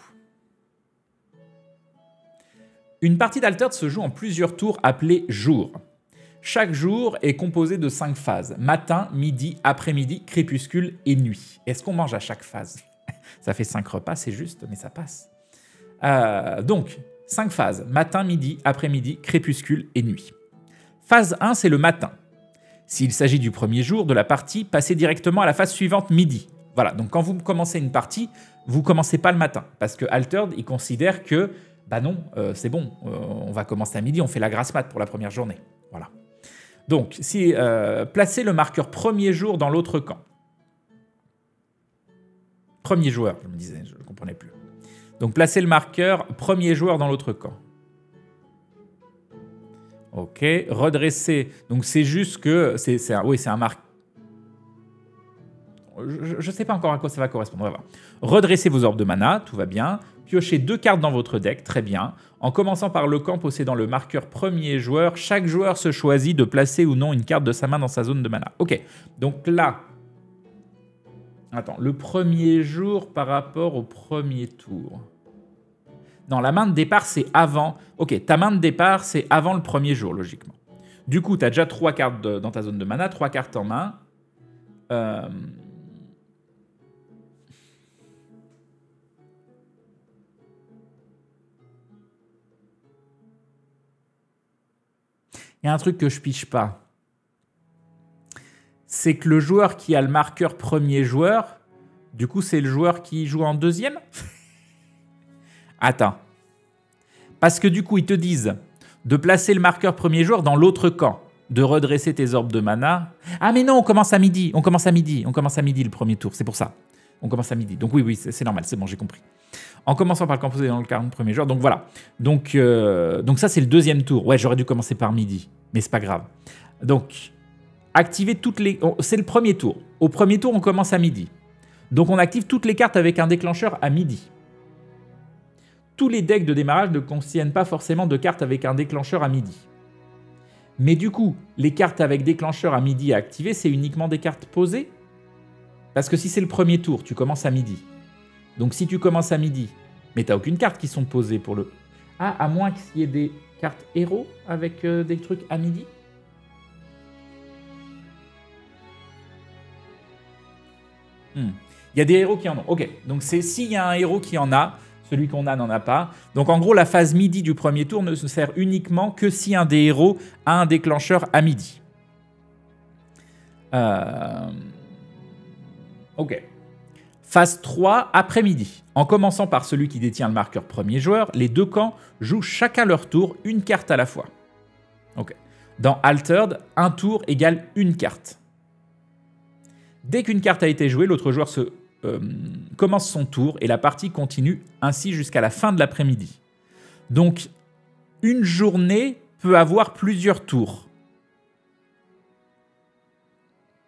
Une partie d'Altered se joue en plusieurs tours appelés jours. Chaque jour est composé de cinq phases. Matin, midi, après-midi, crépuscule et nuit. Est-ce qu'on mange à chaque phase? Ça fait cinq repas, c'est juste, mais ça passe. Euh, donc, cinq phases. Matin, midi, après-midi, crépuscule et nuit. Phase un, c'est le matin. S'il s'agit du premier jour de la partie, passez directement à la phase suivante, midi. Voilà, donc quand vous commencez une partie, vous ne commencez pas le matin. Parce que Altered, il considère que, bah non, euh, c'est bon, euh, on va commencer à midi, on fait la grasse mat pour la première journée. Voilà. Donc, si, euh, placez le marqueur premier jour dans l'autre camp. Premier joueur, je me disais, je ne comprenais plus. Donc, placez le marqueur premier joueur dans l'autre camp. Ok, redresser. Donc, c'est juste que c'est, c'est un, oui, c'est un marqueur. Je ne sais pas encore à quoi ça va correspondre. On va voir. Redressez vos orbes de mana, tout va bien. Piochez deux cartes dans votre deck, très bien. En commençant par le camp possédant le marqueur premier joueur, chaque joueur se choisit de placer ou non une carte de sa main dans sa zone de mana. Ok, donc là... Attends, le premier jour par rapport au premier tour. Non, la main de départ, c'est avant... Ok, ta main de départ, c'est avant le premier jour, logiquement. Du coup, tu as déjà trois cartes de, dans ta zone de mana, trois cartes en main. Euh... Il y a un truc que je piche pas. C'est que le joueur qui a le marqueur premier joueur, du coup, c'est le joueur qui joue en deuxième? Attends. Parce que du coup, ils te disent de placer le marqueur premier joueur dans l'autre camp, de redresser tes orbes de mana. Ah mais non, on commence à midi, on commence à midi, on commence à midi le premier tour, c'est pour ça. On commence à midi. Donc oui, oui, c'est, c'est normal, c'est bon, j'ai compris. En commençant par le camp posé dans le quarante premier joueur. Donc voilà. Donc, euh, donc ça, c'est le deuxième tour. Ouais, j'aurais dû commencer par midi, mais c'est pas grave. Donc, activer toutes les... C'est le premier tour. Au premier tour, on commence à midi. Donc, on active toutes les cartes avec un déclencheur à midi. Tous les decks de démarrage ne contiennent pas forcément de cartes avec un déclencheur à midi. Mais du coup, les cartes avec déclencheur à midi à activer, c'est uniquement des cartes posées? Parce que si c'est le premier tour, tu commences à midi. Donc si tu commences à midi, mais tu n'as aucune carte qui sont posées pour le... Ah, à moins qu'il y ait des cartes héros avec euh, des trucs à midi? hmm. Il y a des héros qui en ont. Ok, donc c'est s'il y a un héros qui en a, celui qu'on a n'en a pas. Donc en gros, la phase midi du premier tour ne se sert uniquement que si un des héros a un déclencheur à midi. Euh... Ok. Phase trois, après-midi. En commençant par celui qui détient le marqueur premier joueur, les deux camps jouent chacun leur tour, une carte à la fois. Okay. Dans Altered, un tour égale une carte. Dès qu'une carte a été jouée, l'autre joueur se, euh, commence son tour et la partie continue ainsi jusqu'à la fin de l'après-midi. Donc, une journée peut avoir plusieurs tours.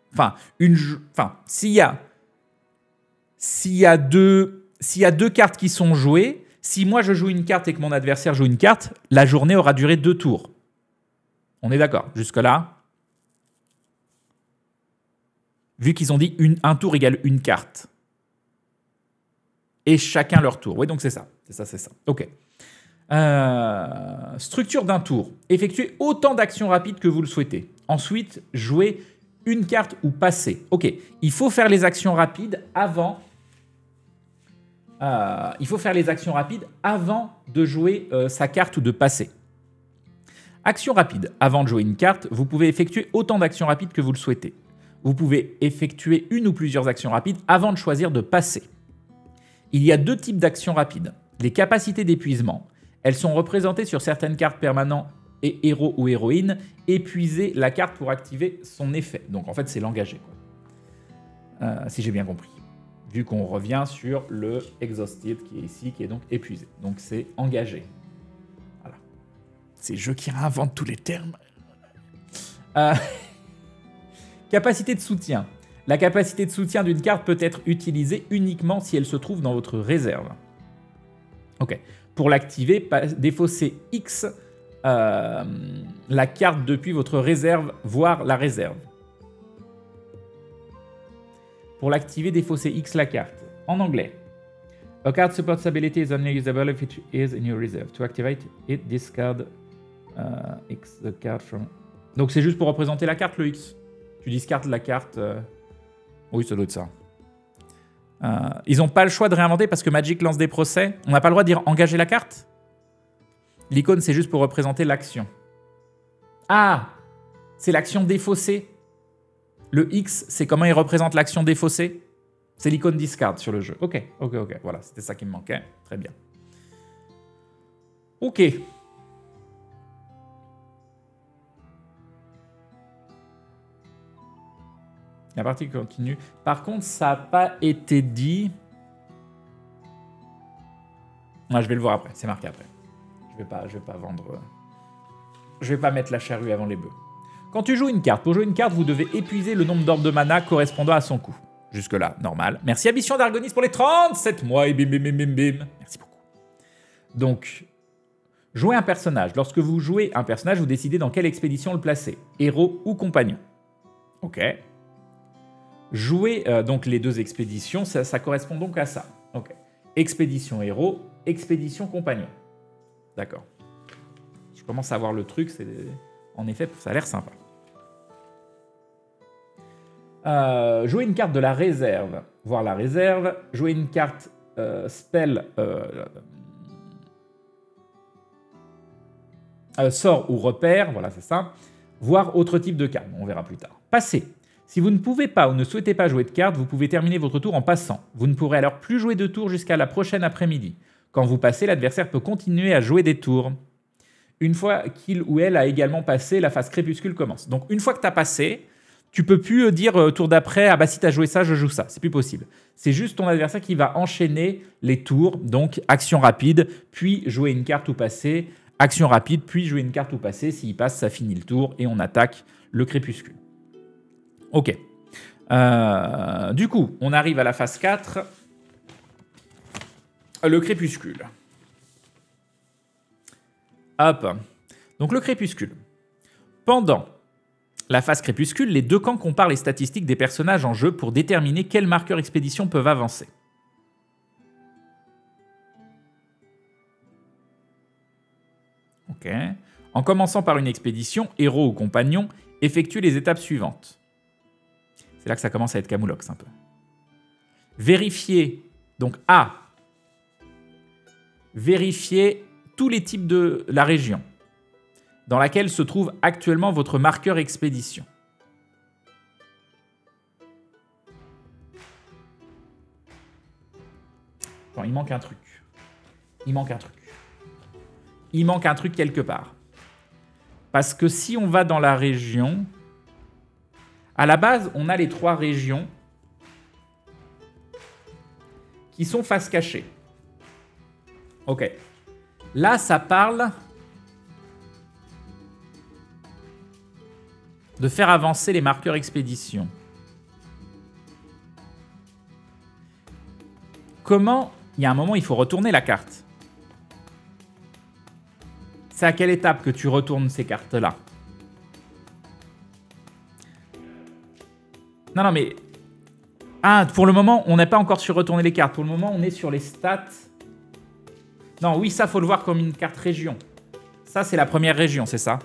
Enfin, une, enfin, s'il y a, s'il y a deux, s'il y a deux cartes qui sont jouées, si moi je joue une carte et que mon adversaire joue une carte, la journée aura duré deux tours. On est d'accord jusque-là? Vu qu'ils ont dit une, un tour égale une carte. Et chacun leur tour. Oui, donc c'est ça. C'est ça, c'est ça. OK. Euh, structure d'un tour. Effectuez autant d'actions rapides que vous le souhaitez. Ensuite, jouez une carte ou passer. OK. Il faut faire les actions rapides avant... Euh, il faut faire les actions rapides avant de jouer euh, sa carte ou de passer. Action rapide. Avant de jouer une carte, vous pouvez effectuer autant d'actions rapides que vous le souhaitez. Vous pouvez effectuer une ou plusieurs actions rapides avant de choisir de passer. Il y a deux types d'actions rapides. Les capacités d'épuisement. Elles sont représentées sur certaines cartes permanentes et héros ou héroïnes. Épuiser la carte pour activer son effet. Donc en fait, c'est l'engagé. Euh, si j'ai bien compris. Vu qu'on revient sur le exhausted qui est ici, qui est donc épuisé. Donc c'est engagé. Voilà. C'est je qui réinvente tous les termes. Euh... Capacité de soutien. La capacité de soutien d'une carte peut être utilisée uniquement si elle se trouve dans votre réserve. Ok. Pour l'activer, défaussez X euh, la carte depuis votre réserve, voire la réserve. Pour l'activer, défaussez X la carte. En anglais. A card supports ability is only usable if it is in your reserve. To activate it, discard uh, X the card from... Donc c'est juste pour représenter la carte, le X. Tu discartes la carte. Euh... Oui, ça doit être ça. Euh, ils n'ont pas le choix de réinventer parce que Magic lance des procès. On n'a pas le droit de dire engager la carte. L'icône, c'est juste pour représenter l'action. Ah, c'est l'action défaussée. Le X, c'est comment il représente l'action défaussée. C'est l'icône discard sur le jeu. Ok, ok, ok. Voilà, c'était ça qui me manquait. Très bien. Ok. La partie continue. Par contre, ça n'a pas été dit. Ah, je vais le voir après. C'est marqué après. Je vais pas, je vais pas vendre. Je vais pas mettre la charrue avant les bœufs. Quand tu joues une carte, pour jouer une carte, vous devez épuiser le nombre d'orbes de mana correspondant à son coût. Jusque-là, normal. Merci à Mission d'Argonis pour les trente-sept mois et bim bim bim bim bim. Merci beaucoup. Donc, jouer un personnage. Lorsque vous jouez un personnage, vous décidez dans quelle expédition le placer. Héros ou compagnon. Ok. Jouer euh, donc les deux expéditions, ça, ça correspond donc à ça. Ok. Expédition héros, expédition compagnon. D'accord. Je commence à voir le truc. C'est... En effet, ça a l'air sympa. Euh, jouer une carte de la réserve. Voir la réserve. Jouer une carte euh, spell... Euh, euh, sort ou repère. Voilà, c'est ça. Voir autre type de carte. On verra plus tard. Passer. Si vous ne pouvez pas ou ne souhaitez pas jouer de carte, vous pouvez terminer votre tour en passant. Vous ne pourrez alors plus jouer de tour jusqu'à la prochaine après-midi. Quand vous passez, l'adversaire peut continuer à jouer des tours. Une fois qu'il ou elle a également passé, la phase crépuscule commence. Donc une fois que tu as passé, tu peux plus dire euh, tour d'après, ah bah si tu as joué ça, je joue ça. C'est plus possible. C'est juste ton adversaire qui va enchaîner les tours, donc action rapide, puis jouer une carte ou passer, action rapide, puis jouer une carte ou passer. S'il passe, ça finit le tour et on attaque le crépuscule. Ok. Euh, du coup, on arrive à la phase quatre. Le crépuscule. Hop. Donc le crépuscule. Pendant la phase crépuscule, les deux camps comparent les statistiques des personnages en jeu pour déterminer quels marqueurs expédition peuvent avancer. Ok. En commençant par une expédition, héros ou compagnon, effectuez les étapes suivantes. C'est là que ça commence à être camoulox un peu. Vérifier, donc A. Vérifier tous les types de la région dans laquelle se trouve actuellement votre marqueur expédition. Attends, il manque un truc. Il manque un truc. Il manque un truc quelque part. Parce que si on va dans la région... À la base, on a les trois régions qui sont face cachée. Ok. Là, ça parle de faire avancer les marqueurs expédition. comment... Il y a un moment, il faut retourner la carte. C'est à quelle étape que tu retournes ces cartes-là? Non, non, mais... Ah, pour le moment, on n'a pas encore su retourner les cartes. Pour le moment, on est sur les stats. Non, oui, ça, faut le voir comme une carte région. Ça, c'est la première région, c'est ça?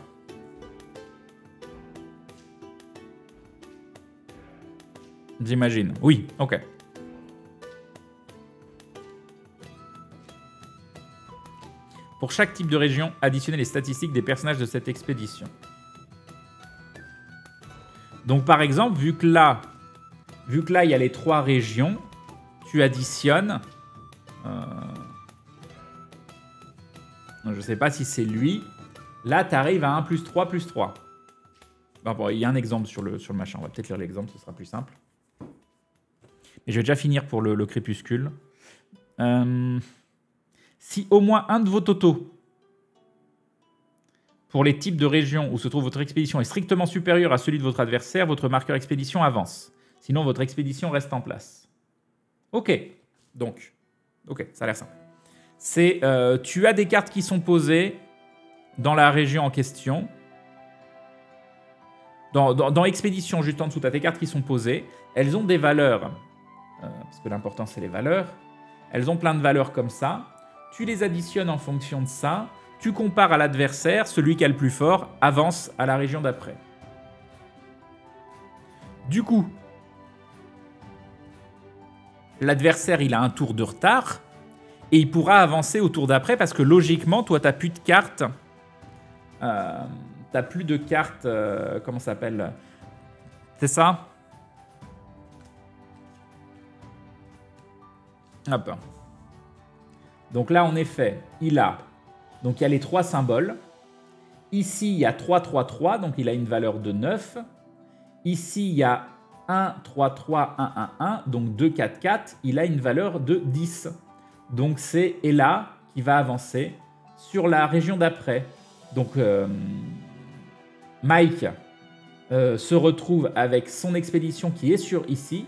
J'imagine. Oui, ok. Pour chaque type de région, additionnez les statistiques des personnages de cette expédition. Donc, par exemple, vu que là, vu que là, il y a les trois régions, tu additionnes... Euh... Je ne sais pas si c'est lui. Là, tu arrives à un plus trois plus trois. Bon, bon, il y a un exemple sur le, sur le machin. On va peut-être lire l'exemple, ce sera plus simple. Et je vais déjà finir pour le, le crépuscule. Euh, si au moins un de vos totaux, pour les types de régions où se trouve votre expédition, est strictement supérieur à celui de votre adversaire, votre marqueur expédition avance. Sinon, votre expédition reste en place. Ok. Donc, ok, ça a l'air simple. C'est, euh, tu as des cartes qui sont posées dans la région en question. Dans, dans, dans expédition, juste en dessous, tu as tes cartes qui sont posées. Elles ont des valeurs... Euh, parce que l'important, c'est les valeurs. Elles ont plein de valeurs comme ça. Tu les additionnes en fonction de ça. Tu compares à l'adversaire. Celui qui a le plus fort avance à la région d'après. Du coup, l'adversaire, il a un tour de retard. Et il pourra avancer au tour d'après parce que logiquement, toi, tu n'as plus de cartes. Euh, tu n'as plus de cartes... Euh, comment ça s'appelle? C'est ça? Hop. Donc là, en effet, il a... Donc il y a les trois symboles. Ici, il y a trois, trois, trois. Donc il a une valeur de neuf. Ici, il y a un, trois, trois, un, un, un. Donc deux, quatre, quatre. Il a une valeur de dix. Donc c'est Ella qui va avancer sur la région d'après. Donc euh, Mike euh, se retrouve avec son expédition qui est sur ici.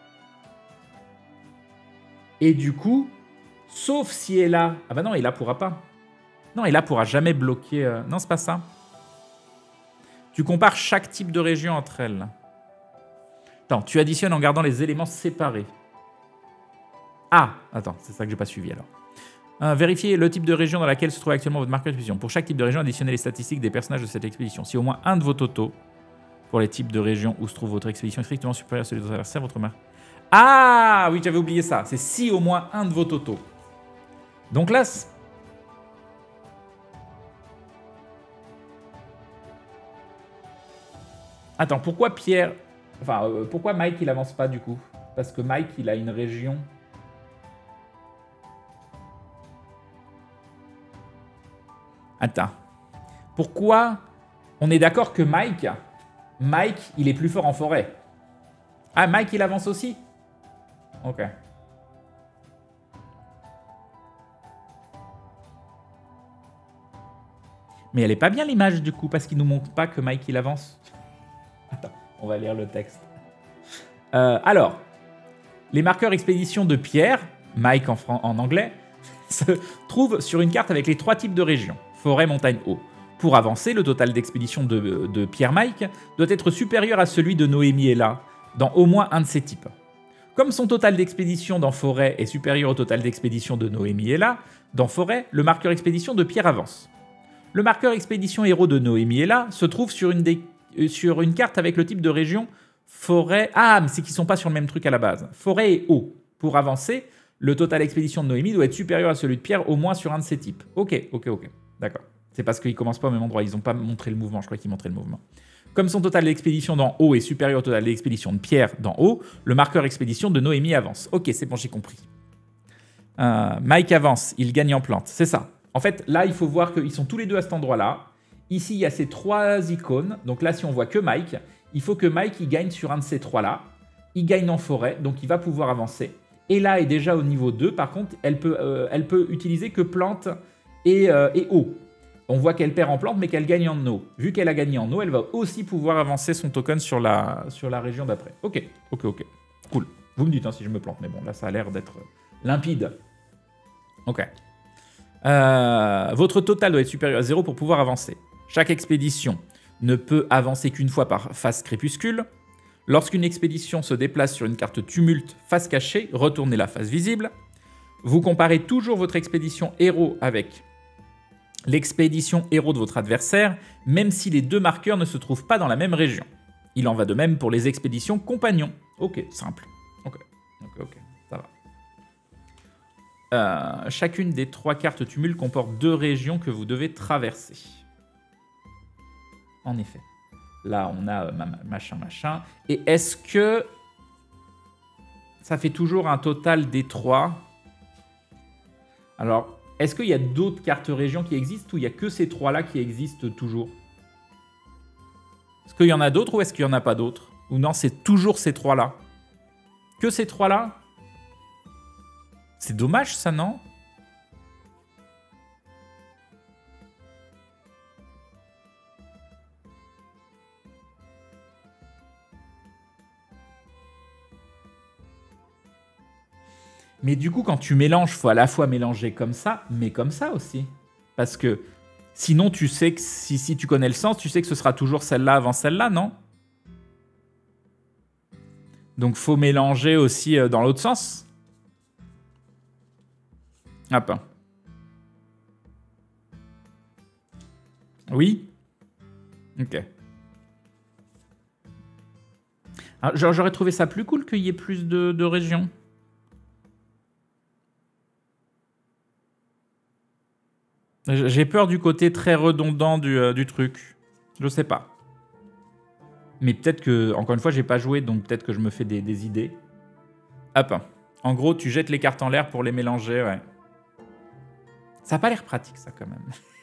Et du coup, sauf si Ella... Ah bah non, Ella pourra pas. Non, Ella pourra jamais bloquer... Euh... Non, c'est pas ça. Tu compares chaque type de région entre elles. Attends, tu additionnes en gardant les éléments séparés. Ah, attends, c'est ça que j'ai pas suivi alors. Euh, vérifiez le type de région dans laquelle se trouve actuellement votre marqueur d'expédition. Pour chaque type de région, additionnez les statistiques des personnages de cette expédition. Si au moins un de vos totaux, pour les types de régions où se trouve votre expédition, est strictement supérieur à celui de votre adversaire, votre marque... Ah oui, j'avais oublié ça. C'est si au moins un de vos totaux. Donc là... Attends, pourquoi Pierre... Enfin, euh, pourquoi Mike, il avance pas du coup? Parce que Mike, il a une région... Attends. Pourquoi on est d'accord que Mike... Mike, il est plus fort en forêt. Ah, Mike, il avance aussi? Ok. Mais elle est pas bien l'image du coup, parce qu'il nous montre pas que Mike, il avance. Attends, on va lire le texte. Euh, alors, les marqueurs expédition de Pierre, Mike en, en anglais, se trouvent sur une carte avec les trois types de régions, forêt, montagne, eau. Pour avancer, le total d'expédition de, de Pierre-Mike doit être supérieur à celui de Noémie Ella, dans au moins un de ces types. Comme son total d'expédition dans forêt est supérieur au total d'expédition de Noémie Ella, dans forêt, le marqueur expédition de Pierre avance. Le marqueur expédition héros de Noémie Ella se trouve sur une, des, euh, sur une carte avec le type de région forêt... Ah, mais c'est qu'ils ne sont pas sur le même truc à la base. Forêt et eau. Pour avancer, le total expédition de Noémie doit être supérieur à celui de Pierre au moins sur un de ces types. Ok, ok, ok. D'accord. C'est parce qu'ils ne commencent pas au même endroit. Ils n'ont pas montré le mouvement. Je crois qu'ils montraient le mouvement. Comme son total d'expédition dans haut est supérieur au total d'expédition de Pierre dans haut, le marqueur expédition de Noémie avance. Ok, c'est bon, j'ai compris. Euh, Mike avance, il gagne en plante. C'est ça. En fait, là, il faut voir qu'ils sont tous les deux à cet endroit-là. Ici, il y a ces trois icônes. Donc là, si on voit que Mike, il faut que Mike il gagne sur un de ces trois-là. Il gagne en forêt, donc il va pouvoir avancer. Et là, est déjà au niveau deux. Par contre, elle peut, euh, elle peut utiliser que plante et, euh, et eau. On voit qu'elle perd en plante, mais qu'elle gagne en eau. Vu qu'elle a gagné en eau, elle va aussi pouvoir avancer son token sur la, sur la région d'après. Ok, ok, ok. Cool. Vous me dites hein, si je me plante, mais bon, là, ça a l'air d'être Limpide. Ok. Euh, votre total doit être supérieur à zéro pour pouvoir avancer. Chaque expédition ne peut avancer qu'une fois par phase crépuscule. Lorsqu'une expédition se déplace sur une carte tumulte face cachée, retournez la face visible. Vous comparez toujours votre expédition héros avec l'expédition héros de votre adversaire, même si les deux marqueurs ne se trouvent pas dans la même région. Il en va de même pour les expéditions compagnons. Ok, simple. Ok, ok, ok, ça va. Euh, chacune des trois cartes tumulte comporte deux régions que vous devez traverser. En effet. Là, on a euh, machin, machin. Et est-ce que ça fait toujours un total des trois? Alors, est-ce qu'il y a d'autres cartes régions qui existent ou il n'y a que ces trois-là qui existent toujours? Est-ce qu'il y en a d'autres ou est-ce qu'il n'y en a pas d'autres? Ou non, c'est toujours ces trois-là? Que ces trois-là? C'est dommage, ça, non? Mais du coup, quand tu mélanges, il faut à la fois mélanger comme ça, mais comme ça aussi. Parce que sinon, tu sais que si, si tu connais le sens, tu sais que ce sera toujours celle-là avant celle-là, non? Donc, faut mélanger aussi dans l'autre sens. Hop. Oui? Ok. J'aurais trouvé ça plus cool qu'il y ait plus de, de régions. J'ai peur du côté très redondant du, euh, du truc. Je sais pas. Mais peut-être que, encore une fois, j'ai pas joué, donc peut-être que je me fais des, des idées. Hop. En gros, tu jettes les cartes en l'air pour les mélanger, ouais. Ça a pas l'air pratique, ça, quand même.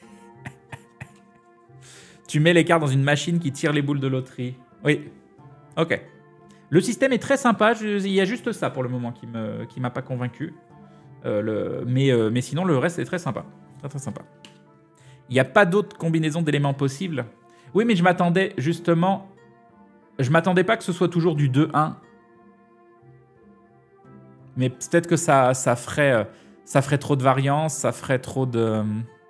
Tu mets les cartes dans une machine qui tire les boules de loterie. Oui. Ok. Le système est très sympa. Je, il y a juste ça, pour le moment, qui me, qui m'a pas convaincu. Euh, le, mais, euh, mais sinon, le reste est très sympa. Très, très sympa. Il n'y a pas d'autres combinaisons d'éléments possibles. Oui, mais je m'attendais, justement... Je m'attendais pas que ce soit toujours du deux un. Mais peut-être que ça, ça, ferait, ça ferait trop de variance, ça ferait trop de...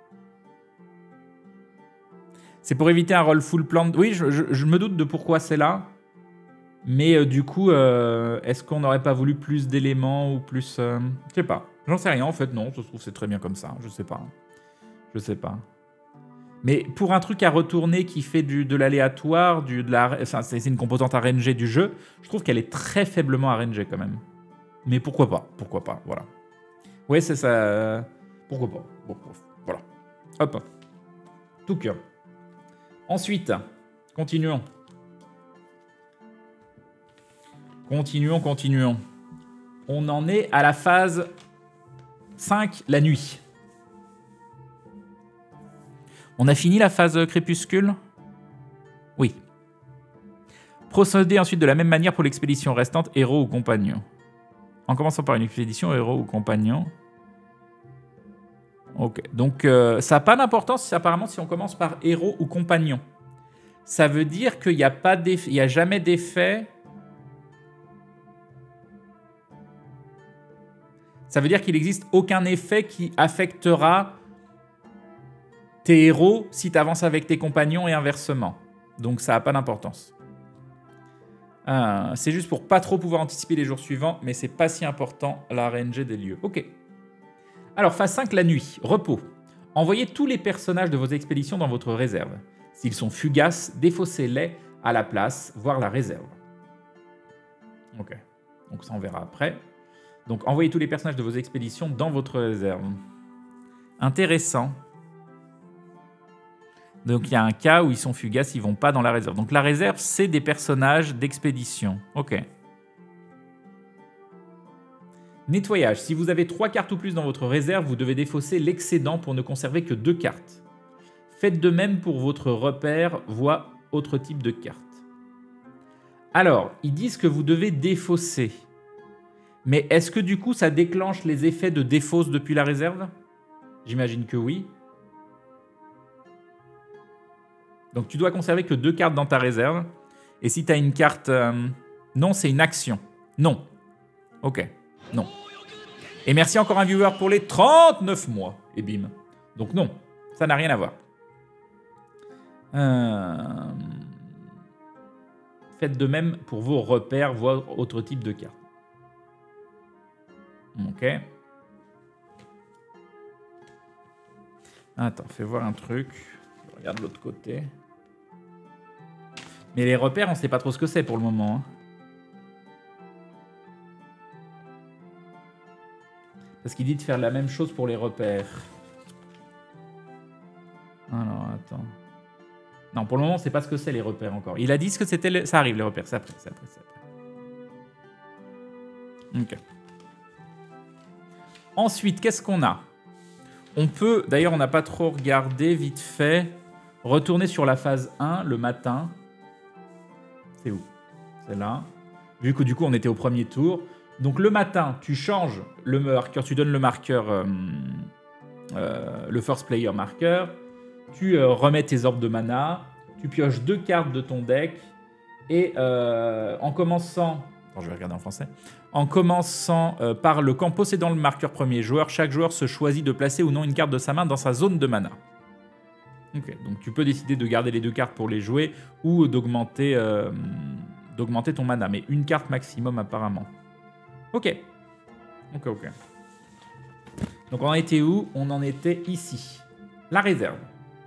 C'est pour éviter un roll full plan. Oui, je, je, je me doute de pourquoi c'est là. Mais euh, du coup, euh, est-ce qu'on n'aurait pas voulu plus d'éléments ou plus... Euh... Je sais pas. J'en sais rien, en fait, non. Je trouve que c'est très bien comme ça. Je sais pas. Je sais pas. Mais pour un truc à retourner qui fait du, de l'aléatoire, du, de la, enfin, c'est une composante R N G du jeu, je trouve qu'elle est très faiblement R N G quand même. Mais pourquoi pas? Pourquoi pas? Voilà. Ouais, c'est ça. Pourquoi pas? Bon, voilà. Hop. Tout cœur. Ensuite, continuons. Continuons, continuons. On en est à la phase cinq, la nuit. On a fini la phase crépuscule? Oui. Procédez ensuite de la même manière pour l'expédition restante, héros ou compagnon. En commençant par une expédition, héros ou compagnon. Ok. Donc, euh, ça n'a pas d'importance apparemment si on commence par héros ou compagnon. Ça veut dire qu'il n'y a, pas d'effet, il n'y a jamais d'effet... Ça veut dire qu'il n'existe aucun effet qui affectera... tes héros si tu avances avec tes compagnons et inversement. Donc ça n'a pas d'importance. Euh, c'est juste pour pas trop pouvoir anticiper les jours suivants, mais c'est pas si important la R N G des lieux. Ok. Alors phase cinq, la nuit. Repos. Envoyez tous les personnages de vos expéditions dans votre réserve. S'ils sont fugaces, défaussez-les à la place, voire la réserve. Ok. Donc ça on verra après. Donc envoyez tous les personnages de vos expéditions dans votre réserve. Intéressant. Donc, il y a un cas où ils sont fugaces, ils vont pas dans la réserve. Donc, la réserve, c'est des personnages d'expédition. Ok. Nettoyage. Si vous avez trois cartes ou plus dans votre réserve, vous devez défausser l'excédent pour ne conserver que deux cartes. Faites de même pour votre repère, voie autre type de carte. Alors, ils disent que vous devez défausser. Mais est-ce que du coup, ça déclenche les effets de défausse depuis la réserve? J'imagine que oui. Donc, tu dois conserver que deux cartes dans ta réserve. Et si tu as une carte... Euh... Non, c'est une action. Non. Ok. Non. Et merci encore un viewer pour les trente-neuf mois. Et bim. Donc non, ça n'a rien à voir. Euh... Faites de même pour vos repères, voire autre type de cartes. Ok. Attends, fais voir un truc. Je regarde de l'autre côté. Mais les repères, on ne sait pas trop ce que c'est pour le moment. Hein. Parce qu'il dit de faire la même chose pour les repères. Alors, attends. Non, pour le moment, on ne sait pas ce que c'est les repères encore. Il a dit ce que c'était... Le... Ça arrive, les repères. C'est après, c'est après, c'est après. Ok. Ensuite, qu'est-ce qu'on a? On peut... D'ailleurs, on n'a pas trop regardé, vite fait. Retourner sur la phase un, le matin. C'est où? C'est là. Vu que du coup, on était au premier tour. Donc, le matin, tu changes le marqueur. Tu donnes le marqueur... Euh, euh, le first player marqueur. Tu euh, remets tes orbes de mana, tu pioches deux cartes de ton deck, et euh, en commençant... Attends, je vais regarder en français. En commençant euh, par le camp possédant le marqueur premier joueur, chaque joueur se choisit de placer ou non une carte de sa main dans sa zone de mana. Ok, donc tu peux décider de garder les deux cartes pour les jouer, ou d'augmenter euh, d'augmenter ton mana, mais une carte maximum apparemment. Ok. Ok, ok. Donc on en était où? On en était ici. La réserve.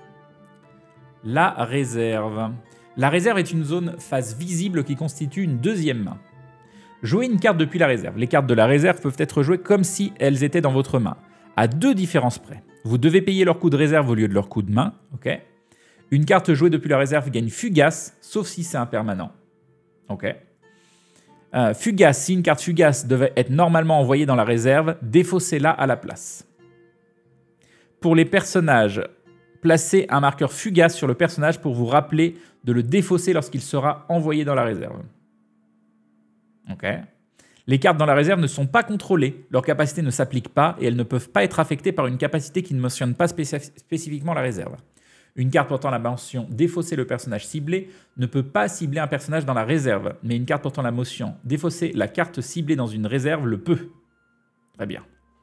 La réserve. La réserve est une zone face visible qui constitue une deuxième main. Jouez une carte depuis la réserve. Les cartes de la réserve peuvent être jouées comme si elles étaient dans votre main, à deux différences près. Vous devez payer leur coût de réserve au lieu de leur coût de main. Okay. Une carte jouée depuis la réserve gagne fugace, sauf si c'est un permanent. Okay. Euh, fugace, si une carte fugace devait être normalement envoyée dans la réserve, défaussez-la à la place. Pour les personnages, placez un marqueur fugace sur le personnage pour vous rappeler de le défausser lorsqu'il sera envoyé dans la réserve. Ok. Les cartes dans la réserve ne sont pas contrôlées, leurs capacités ne s'appliquent pas et elles ne peuvent pas être affectées par une capacité qui ne mentionne pas spécif- spécifiquement la réserve. Une carte portant la mention « Défausser le personnage ciblé » ne peut pas cibler un personnage dans la réserve, mais une carte portant la mention « Défausser la carte ciblée dans une réserve » le peut. Très bien.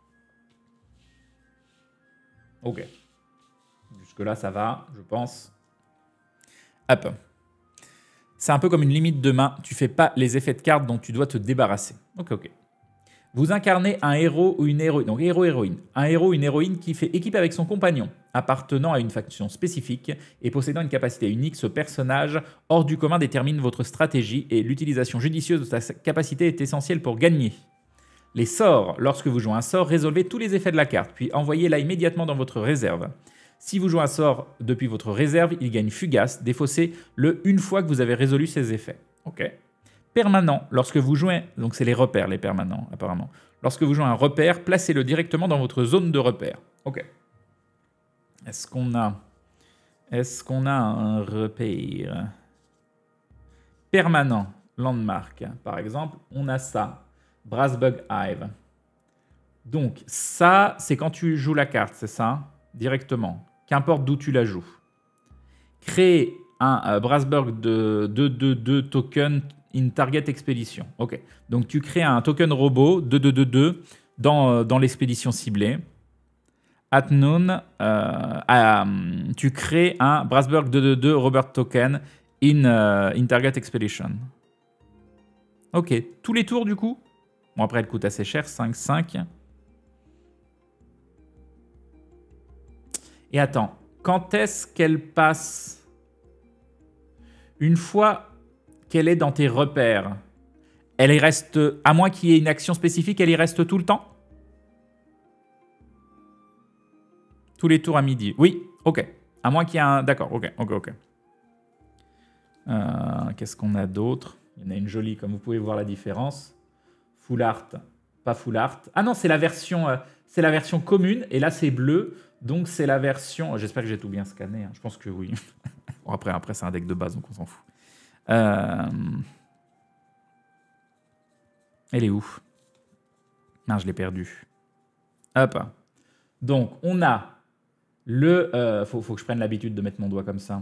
Ok. Jusque-là, ça va, je pense. Hop. C'est un peu comme une limite de main. Tu fais pas les effets de cartes dont tu dois te débarrasser. Ok, ok. Vous incarnez un héros ou une héroïne. Donc, héros-héroïne. Un héros ou une héroïne qui fait équipe avec son compagnon, appartenant à une faction spécifique et possédant une capacité unique. Ce personnage hors du commun détermine votre stratégie et l'utilisation judicieuse de sa capacité est essentielle pour gagner. Les sorts. Lorsque vous jouez un sort, résolvez tous les effets de la carte, puis envoyez-la immédiatement dans votre réserve. Si vous jouez un sort depuis votre réserve, il gagne fugace. Défaussez-le une fois que vous avez résolu ses effets. Ok. Permanent. Lorsque vous jouez... Donc c'est les repères, les permanents, apparemment. Lorsque vous jouez un repère, placez-le directement dans votre zone de repère. Ok. Est-ce qu'on a... Est-ce qu'on a un repère permanent, landmark, par exemple, on a ça. Brassbug Hive. Donc ça, c'est quand tu joues la carte, c'est ça? Directement. Qu'importe d'où tu la joues. Créer un euh, Brassburg de deux deux deux token in target expedition. Ok. Donc tu crées un token robot deux deux deux deux dans, euh, dans l'expédition ciblée. At noon, euh, euh, tu crées un Brassburg deux deux deux Robert token in, euh, in target expedition. Ok. Tous les tours du coup. Bon après elle coûte assez cher, cinq cinq. Et attends, quand est-ce qu'elle passe? Une fois qu'elle est dans tes repères, elle y reste, à moins qu'il y ait une action spécifique, elle y reste tout le temps? Tous les tours à midi. Oui, ok. À moins qu'il y ait un... D'accord, ok, ok, ok. Euh, Qu'est-ce qu'on a d'autre? Il y en a une jolie, comme vous pouvez voir la différence. Full art, pas full art. Ah non, c'est la version, euh, c'est la version commune, et là c'est bleu. Donc c'est la version... J'espère que j'ai tout bien scanné. Hein. Je pense que oui. Bon, après, après c'est un deck de base, donc on s'en fout. Euh... Elle est où? Non, je l'ai perdue. Hop. Donc, on a le... Euh, faut, faut que je prenne l'habitude de mettre mon doigt comme ça.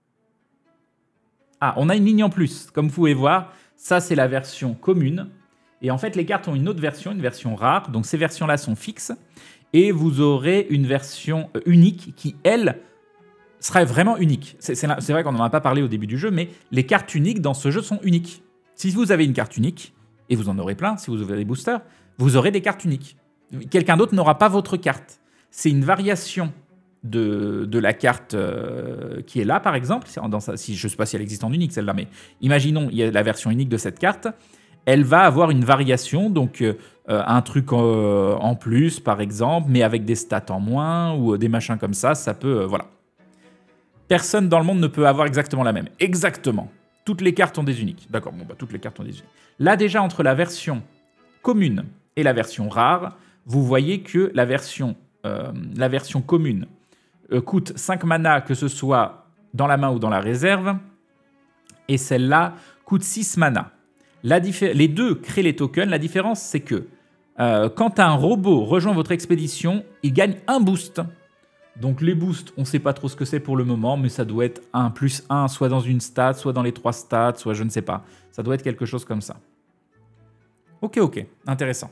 Ah, on a une ligne en plus. Comme vous pouvez voir, ça, c'est la version commune. Et en fait, les cartes ont une autre version, une version rare. Donc ces versions-là sont fixes. Et vous aurez une version unique qui, elle, sera vraiment unique. C'est vrai qu'on n'en a pas parlé au début du jeu, mais les cartes uniques dans ce jeu sont uniques. Si vous avez une carte unique, et vous en aurez plein, si vous avez des boosters, vous aurez des cartes uniques. Quelqu'un d'autre n'aura pas votre carte. C'est une variation de, de la carte euh, qui est là, par exemple. Dans sa, si, je ne sais pas si elle existe en unique, celle-là, mais imaginons, il y a la version unique de cette carte. Elle va avoir une variation, donc euh, un truc euh, en plus, par exemple, mais avec des stats en moins, ou des machins comme ça, ça peut... Euh, voilà. Personne dans le monde ne peut avoir exactement la même. Exactement. Toutes les cartes ont des uniques. D'accord, bon, bah, toutes les cartes ont des uniques. Là, déjà, entre la version commune et la version rare, vous voyez que la version, euh, la version commune euh, coûte cinq mana, que ce soit dans la main ou dans la réserve, et celle-là coûte six mana. La les deux créent les tokens. La différence, c'est que euh, quand un robot rejoint votre expédition, il gagne un boost. Donc les boosts, on ne sait pas trop ce que c'est pour le moment, mais ça doit être un plus un, soit dans une stat, soit dans les trois stats, soit je ne sais pas. Ça doit être quelque chose comme ça. Ok, ok, intéressant.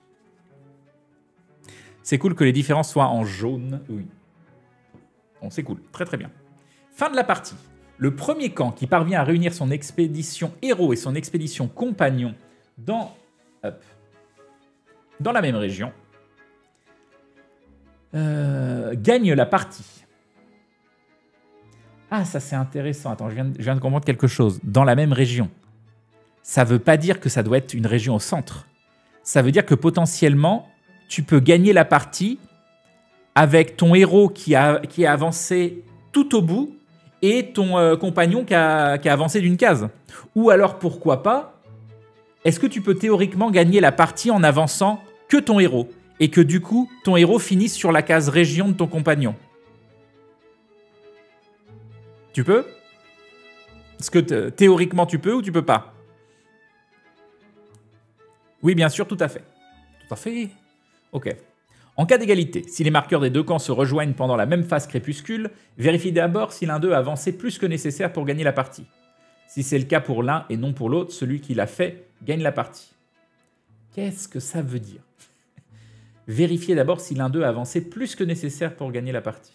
C'est cool que les différences soient en jaune. Oui. Bon, c'est cool, très très bien. Fin de la partie. Le premier camp qui parvient à réunir son expédition héros et son expédition compagnon dans, hop, dans la même région euh, gagne la partie. Ah, ça c'est intéressant. Attends, je viens, de, je viens de comprendre quelque chose. Dans la même région. Ça ne veut pas dire que ça doit être une région au centre. Ça veut dire que potentiellement, tu peux gagner la partie avec ton héros qui a, qui a avancé tout au bout et ton euh, compagnon qui a, qui a avancé d'une case. Ou alors, pourquoi pas, est-ce que tu peux théoriquement gagner la partie en avançant que ton héros et que du coup, ton héros finisse sur la case région de ton compagnon? Tu peux? Est-ce que théoriquement tu peux ou tu peux pas? Oui, bien sûr, tout à fait. Tout à fait. Ok. En cas d'égalité, si les marqueurs des deux camps se rejoignent pendant la même phase crépuscule, vérifiez d'abord si l'un d'eux a avancé plus que nécessaire pour gagner la partie. Si c'est le cas pour l'un et non pour l'autre, celui qui l'a fait gagne la partie. Qu'est-ce que ça veut dire? Vérifiez d'abord si l'un d'eux a avancé plus que nécessaire pour gagner la partie.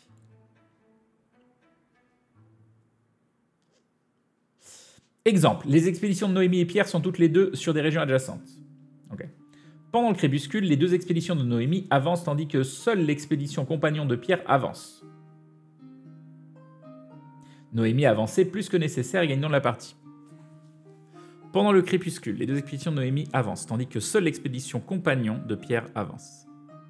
Exemple, les expéditions de Noémie et Pierre sont toutes les deux sur des régions adjacentes. Ok. Pendant le crépuscule, les deux expéditions de Noémie avancent tandis que seule l'expédition compagnon de Pierre avance. Noémie a avancé plus que nécessaire et gagnant la partie. Pendant le crépuscule, les deux expéditions de Noémie avancent tandis que seule l'expédition compagnon de Pierre avance.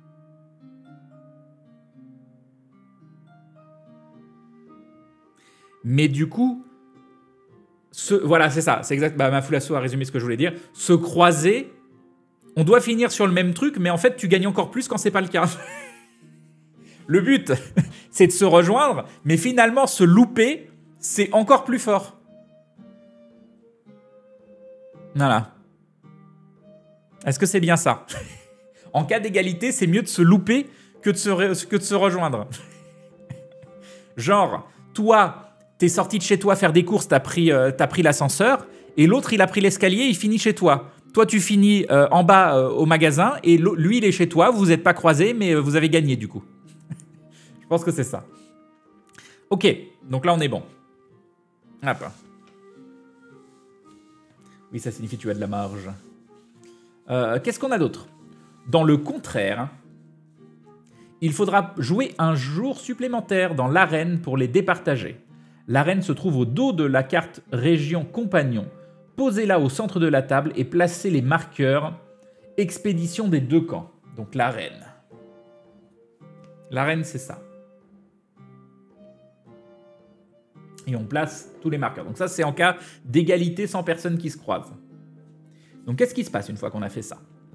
Mais du coup, ce, voilà, c'est ça, c'est exact. Bah, Mafulasso a résumé ce que je voulais dire. Se croiser, on doit finir sur le même truc, mais en fait, tu gagnes encore plus quand c'est pas le cas. Le but, c'est de se rejoindre, mais finalement, se louper, c'est encore plus fort. Voilà. Est-ce que c'est bien ça? En cas d'égalité, c'est mieux de se louper que de se, que de se rejoindre. Genre, toi, t'es sorti de chez toi faire des courses, t'as pris, euh, t'as pris l'ascenseur, et l'autre, il a pris l'escalier, il finit chez toi. Toi, tu finis euh, en bas euh, au magasin, et lui, il est chez toi, vous n'êtes pas croisés, mais euh, vous avez gagné du coup. Je pense que c'est ça. Ok, donc là, on est bon. Hop. Oui, ça signifie que tu as de la marge. Euh, Qu'est-ce qu'on a d'autre? Dans le contraire, il faudra jouer un jour supplémentaire dans l'arène pour les départager. L'arène se trouve au dos de la carte région compagnon. Posez-la au centre de la table et placez les marqueurs expédition des deux camps. Donc l'arène. L'arène, c'est ça. Et on place tous les marqueurs. Donc ça, c'est en cas d'égalité sans personne qui se croise. Donc qu'est-ce qui se passe une fois qu'on a fait ça?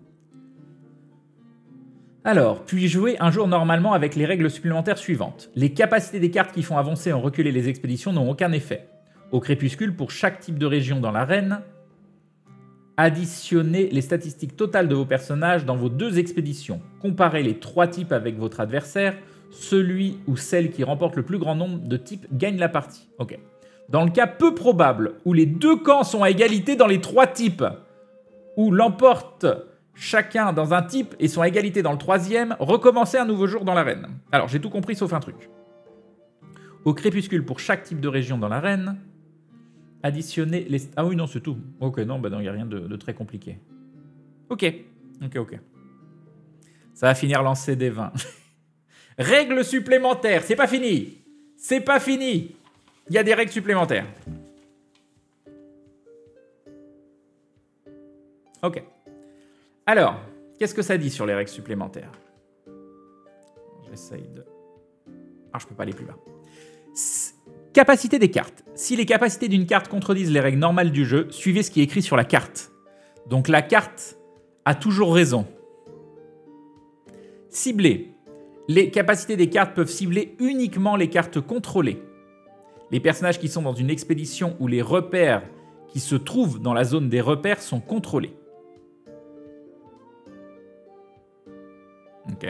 Alors, puis jouer un jour normalement avec les règles supplémentaires suivantes. Les capacités des cartes qui font avancer ou reculer les expéditions n'ont aucun effet. Au crépuscule, pour chaque type de région dans l'arène, additionnez les statistiques totales de vos personnages dans vos deux expéditions. Comparez les trois types avec votre adversaire. Celui ou celle qui remporte le plus grand nombre de types gagne la partie. Ok. Dans le cas peu probable où les deux camps sont à égalité dans les trois types, ou l'emportent chacun dans un type et sont à égalité dans le troisième, recommencez un nouveau jour dans l'arène. Alors, j'ai tout compris sauf un truc. Au crépuscule, pour chaque type de région dans l'arène, additionnez les... Ah oui, non, c'est tout. Ok, non, bah non, il n'y a rien de, de très compliqué. Ok, ok, ok. Ça va finir lancer des vingt. Règles supplémentaires, c'est pas fini. C'est pas fini. Il y a des règles supplémentaires. Ok. Alors, qu'est-ce que ça dit sur les règles supplémentaires? J'essaye de... Ah, je peux pas aller plus bas. Capacité des cartes. Si les capacités d'une carte contredisent les règles normales du jeu, suivez ce qui est écrit sur la carte. Donc la carte a toujours raison. Cibler. Les capacités des cartes peuvent cibler uniquement les cartes contrôlées. Les personnages qui sont dans une expédition où les repères qui se trouvent dans la zone des repères sont contrôlés. Ok.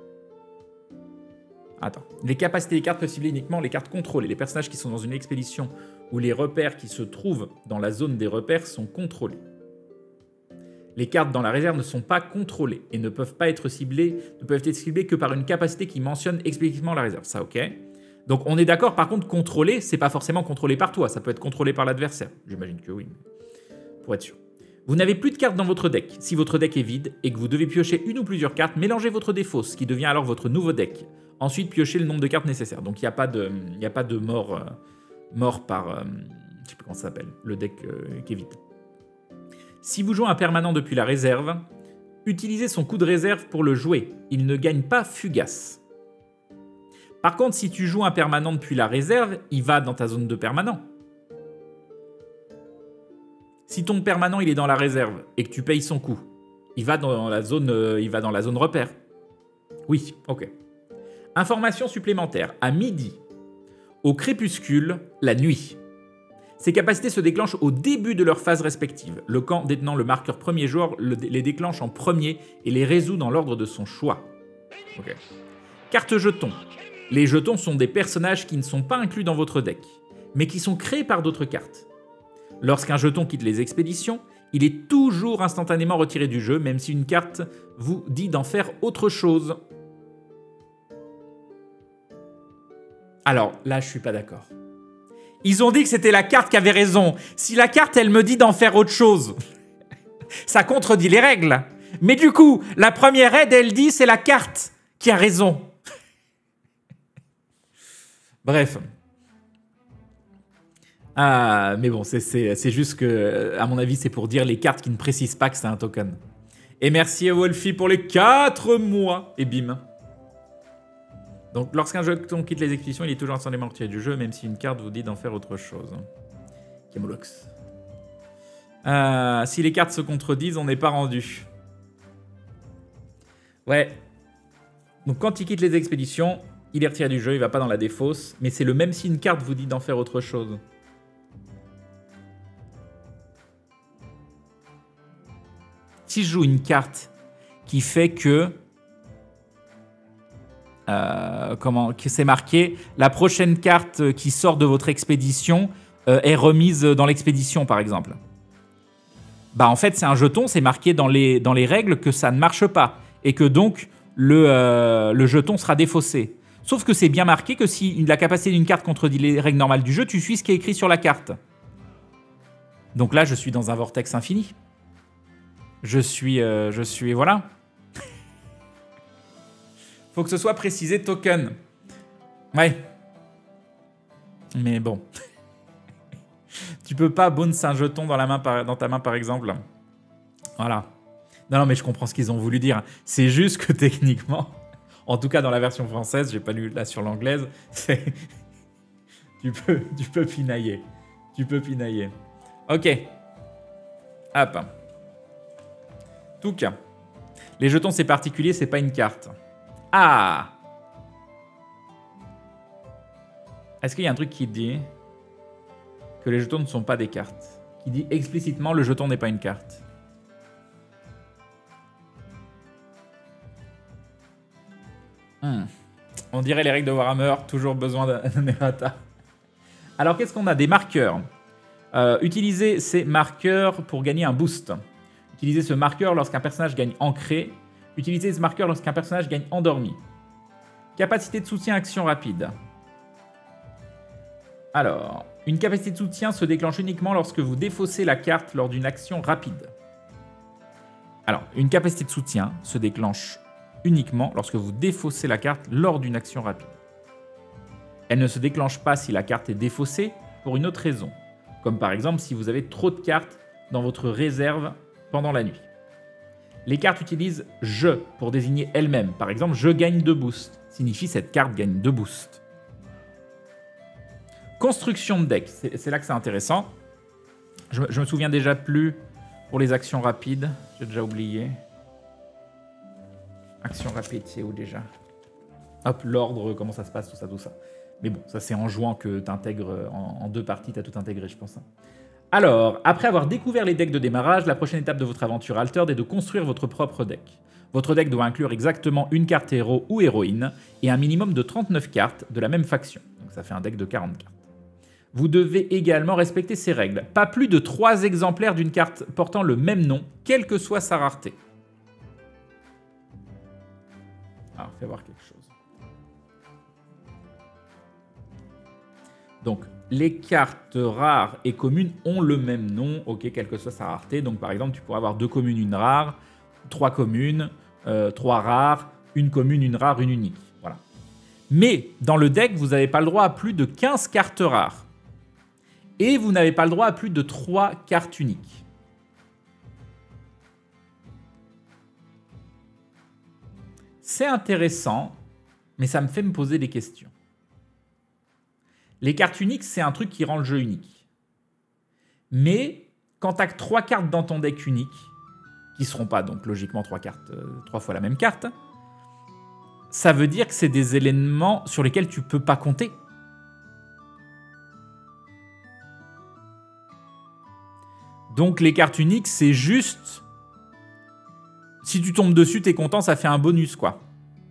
Attends. Les capacités des cartes peuvent cibler uniquement les cartes contrôlées. Les personnages qui sont dans une expédition où les repères qui se trouvent dans la zone des repères sont contrôlés. Les cartes dans la réserve ne sont pas contrôlées et ne peuvent pas être ciblées, ne peuvent être ciblées que par une capacité qui mentionne explicitement la réserve. Ça, ok. Donc on est d'accord, par contre, contrôler, c'est pas forcément contrôlé par toi, ça peut être contrôlé par l'adversaire. J'imagine que oui, pour être sûr. Vous n'avez plus de cartes dans votre deck. Si votre deck est vide et que vous devez piocher une ou plusieurs cartes, mélangez votre défausse, qui devient alors votre nouveau deck. Ensuite, piochez le nombre de cartes nécessaires. Donc il n'y a pas de, y a pas de mort, euh, mort par... Euh, je sais plus comment ça s'appelle, le deck euh, qui est vide. Si vous jouez un permanent depuis la réserve, utilisez son coup de réserve pour le jouer. Il ne gagne pas fugace. Par contre, si tu joues un permanent depuis la réserve, il va dans ta zone de permanent. Si ton permanent il est dans la réserve et que tu payes son coup, il va dans la zone, euh, il va dans la zone repère. Oui, ok. Information supplémentaire. À midi, au crépuscule, la nuit. Ces capacités se déclenchent au début de leur phase respective. Le camp détenant le marqueur premier jour le, les déclenche en premier et les résout dans l'ordre de son choix. Okay. Carte jetons. Les jetons sont des personnages qui ne sont pas inclus dans votre deck, mais qui sont créés par d'autres cartes. Lorsqu'un jeton quitte les expéditions, il est toujours instantanément retiré du jeu, même si une carte vous dit d'en faire autre chose. Alors, là, je suis pas d'accord. Ils ont dit que c'était la carte qui avait raison. Si la carte, elle me dit d'en faire autre chose, ça contredit les règles. Mais du coup, la première aide, elle dit c'est la carte qui a raison. Bref. Ah, mais bon, c'est juste que, à mon avis, c'est pour dire les cartes qui ne précisent pas que c'est un token. Et merci à Wolfie pour les quatre mois. Et bim. Donc, lorsqu'un jeton quitte les expéditions, il est toujours instantanément retiré du jeu, même si une carte vous dit d'en faire autre chose. Camolox. Euh, si les cartes se contredisent, on n'est pas rendu. Ouais. Donc, quand il quitte les expéditions, il est retiré du jeu, il va pas dans la défausse, mais c'est le même si une carte vous dit d'en faire autre chose. Si je joue une carte qui fait que... Euh, comment que c'est marqué, la prochaine carte qui sort de votre expédition euh, est remise dans l'expédition, par exemple. Bah en fait, c'est un jeton, c'est marqué dans les, dans les règles que ça ne marche pas, et que donc le, euh, le jeton sera défaussé. Sauf que c'est bien marqué que si la capacité d'une carte contredit les règles normales du jeu, tu suis ce qui est écrit sur la carte. Donc là, je suis dans un vortex infini. Je suis... Euh, je suis... Voilà. Faut que ce soit précisé token. Ouais. Mais bon. Tu peux pas bounce un jeton dans, la main par, dans ta main, par exemple. Voilà. Non, non, mais je comprends ce qu'ils ont voulu dire. C'est juste que techniquement, en tout cas dans la version française, j'ai pas lu là sur l'anglaise, c'est... tu peux, tu peux pinailler. Tu peux pinailler. Ok. Hop. Tout cas. Les jetons, c'est particulier, c'est pas une carte. Ah! Est-ce qu'il y a un truc qui dit que les jetons ne sont pas des cartes? Qui dit explicitement le jeton n'est pas une carte? Hmm. On dirait les règles de Warhammer, toujours besoin d'un errata. Alors qu'est-ce qu'on a? Des marqueurs. Euh, utilisez ces marqueurs pour gagner un boost. Utilisez ce marqueur lorsqu'un personnage gagne ancré. Utilisez ce marqueur lorsqu'un personnage gagne endormi. Capacité de soutien action rapide. Alors, une capacité de soutien se déclenche uniquement lorsque vous défaussez la carte lors d'une action rapide. Alors, une capacité de soutien se déclenche uniquement lorsque vous défaussez la carte lors d'une action rapide. Elle ne se déclenche pas si la carte est défaussée pour une autre raison, comme par exemple si vous avez trop de cartes dans votre réserve pendant la nuit. Les cartes utilisent « je » pour désigner elles-mêmes. Par exemple, « je gagne deux boosts » signifie « cette carte gagne deux boosts ». Construction de deck, c'est là que c'est intéressant. Je, je me souviens déjà plus pour les actions rapides, j'ai déjà oublié. Action rapide, c'est où déjà? Hop, l'ordre, comment ça se passe, tout ça, tout ça. Mais bon, ça c'est en jouant que tu intègres, en, en deux parties, tu as tout intégré, je pense. Alors, après avoir découvert les decks de démarrage, la prochaine étape de votre aventure Altered est de construire votre propre deck. Votre deck doit inclure exactement une carte héros ou héroïne et un minimum de trente-neuf cartes de la même faction. Donc ça fait un deck de quarante cartes. Vous devez également respecter ces règles. Pas plus de trois exemplaires d'une carte portant le même nom, quelle que soit sa rareté. Alors, fais voir quelque chose. Donc, les cartes rares et communes ont le même nom, ok, quelle que soit sa rareté. Donc, par exemple, tu pourrais avoir deux communes, une rare, trois communes, euh, trois rares, une commune, une rare, une unique. Voilà. Mais, dans le deck, vous n'avez pas le droit à plus de quinze cartes rares. Et vous n'avez pas le droit à plus de trois cartes uniques. C'est intéressant, mais ça me fait me poser des questions. Les cartes uniques, c'est un truc qui rend le jeu unique. Mais quand tu as trois cartes dans ton deck unique, qui ne seront pas donc logiquement trois cartes, euh, trois fois la même carte, ça veut dire que c'est des éléments sur lesquels tu ne peux pas compter. Donc les cartes uniques, c'est juste... Si tu tombes dessus, t'es content, ça fait un bonus, quoi.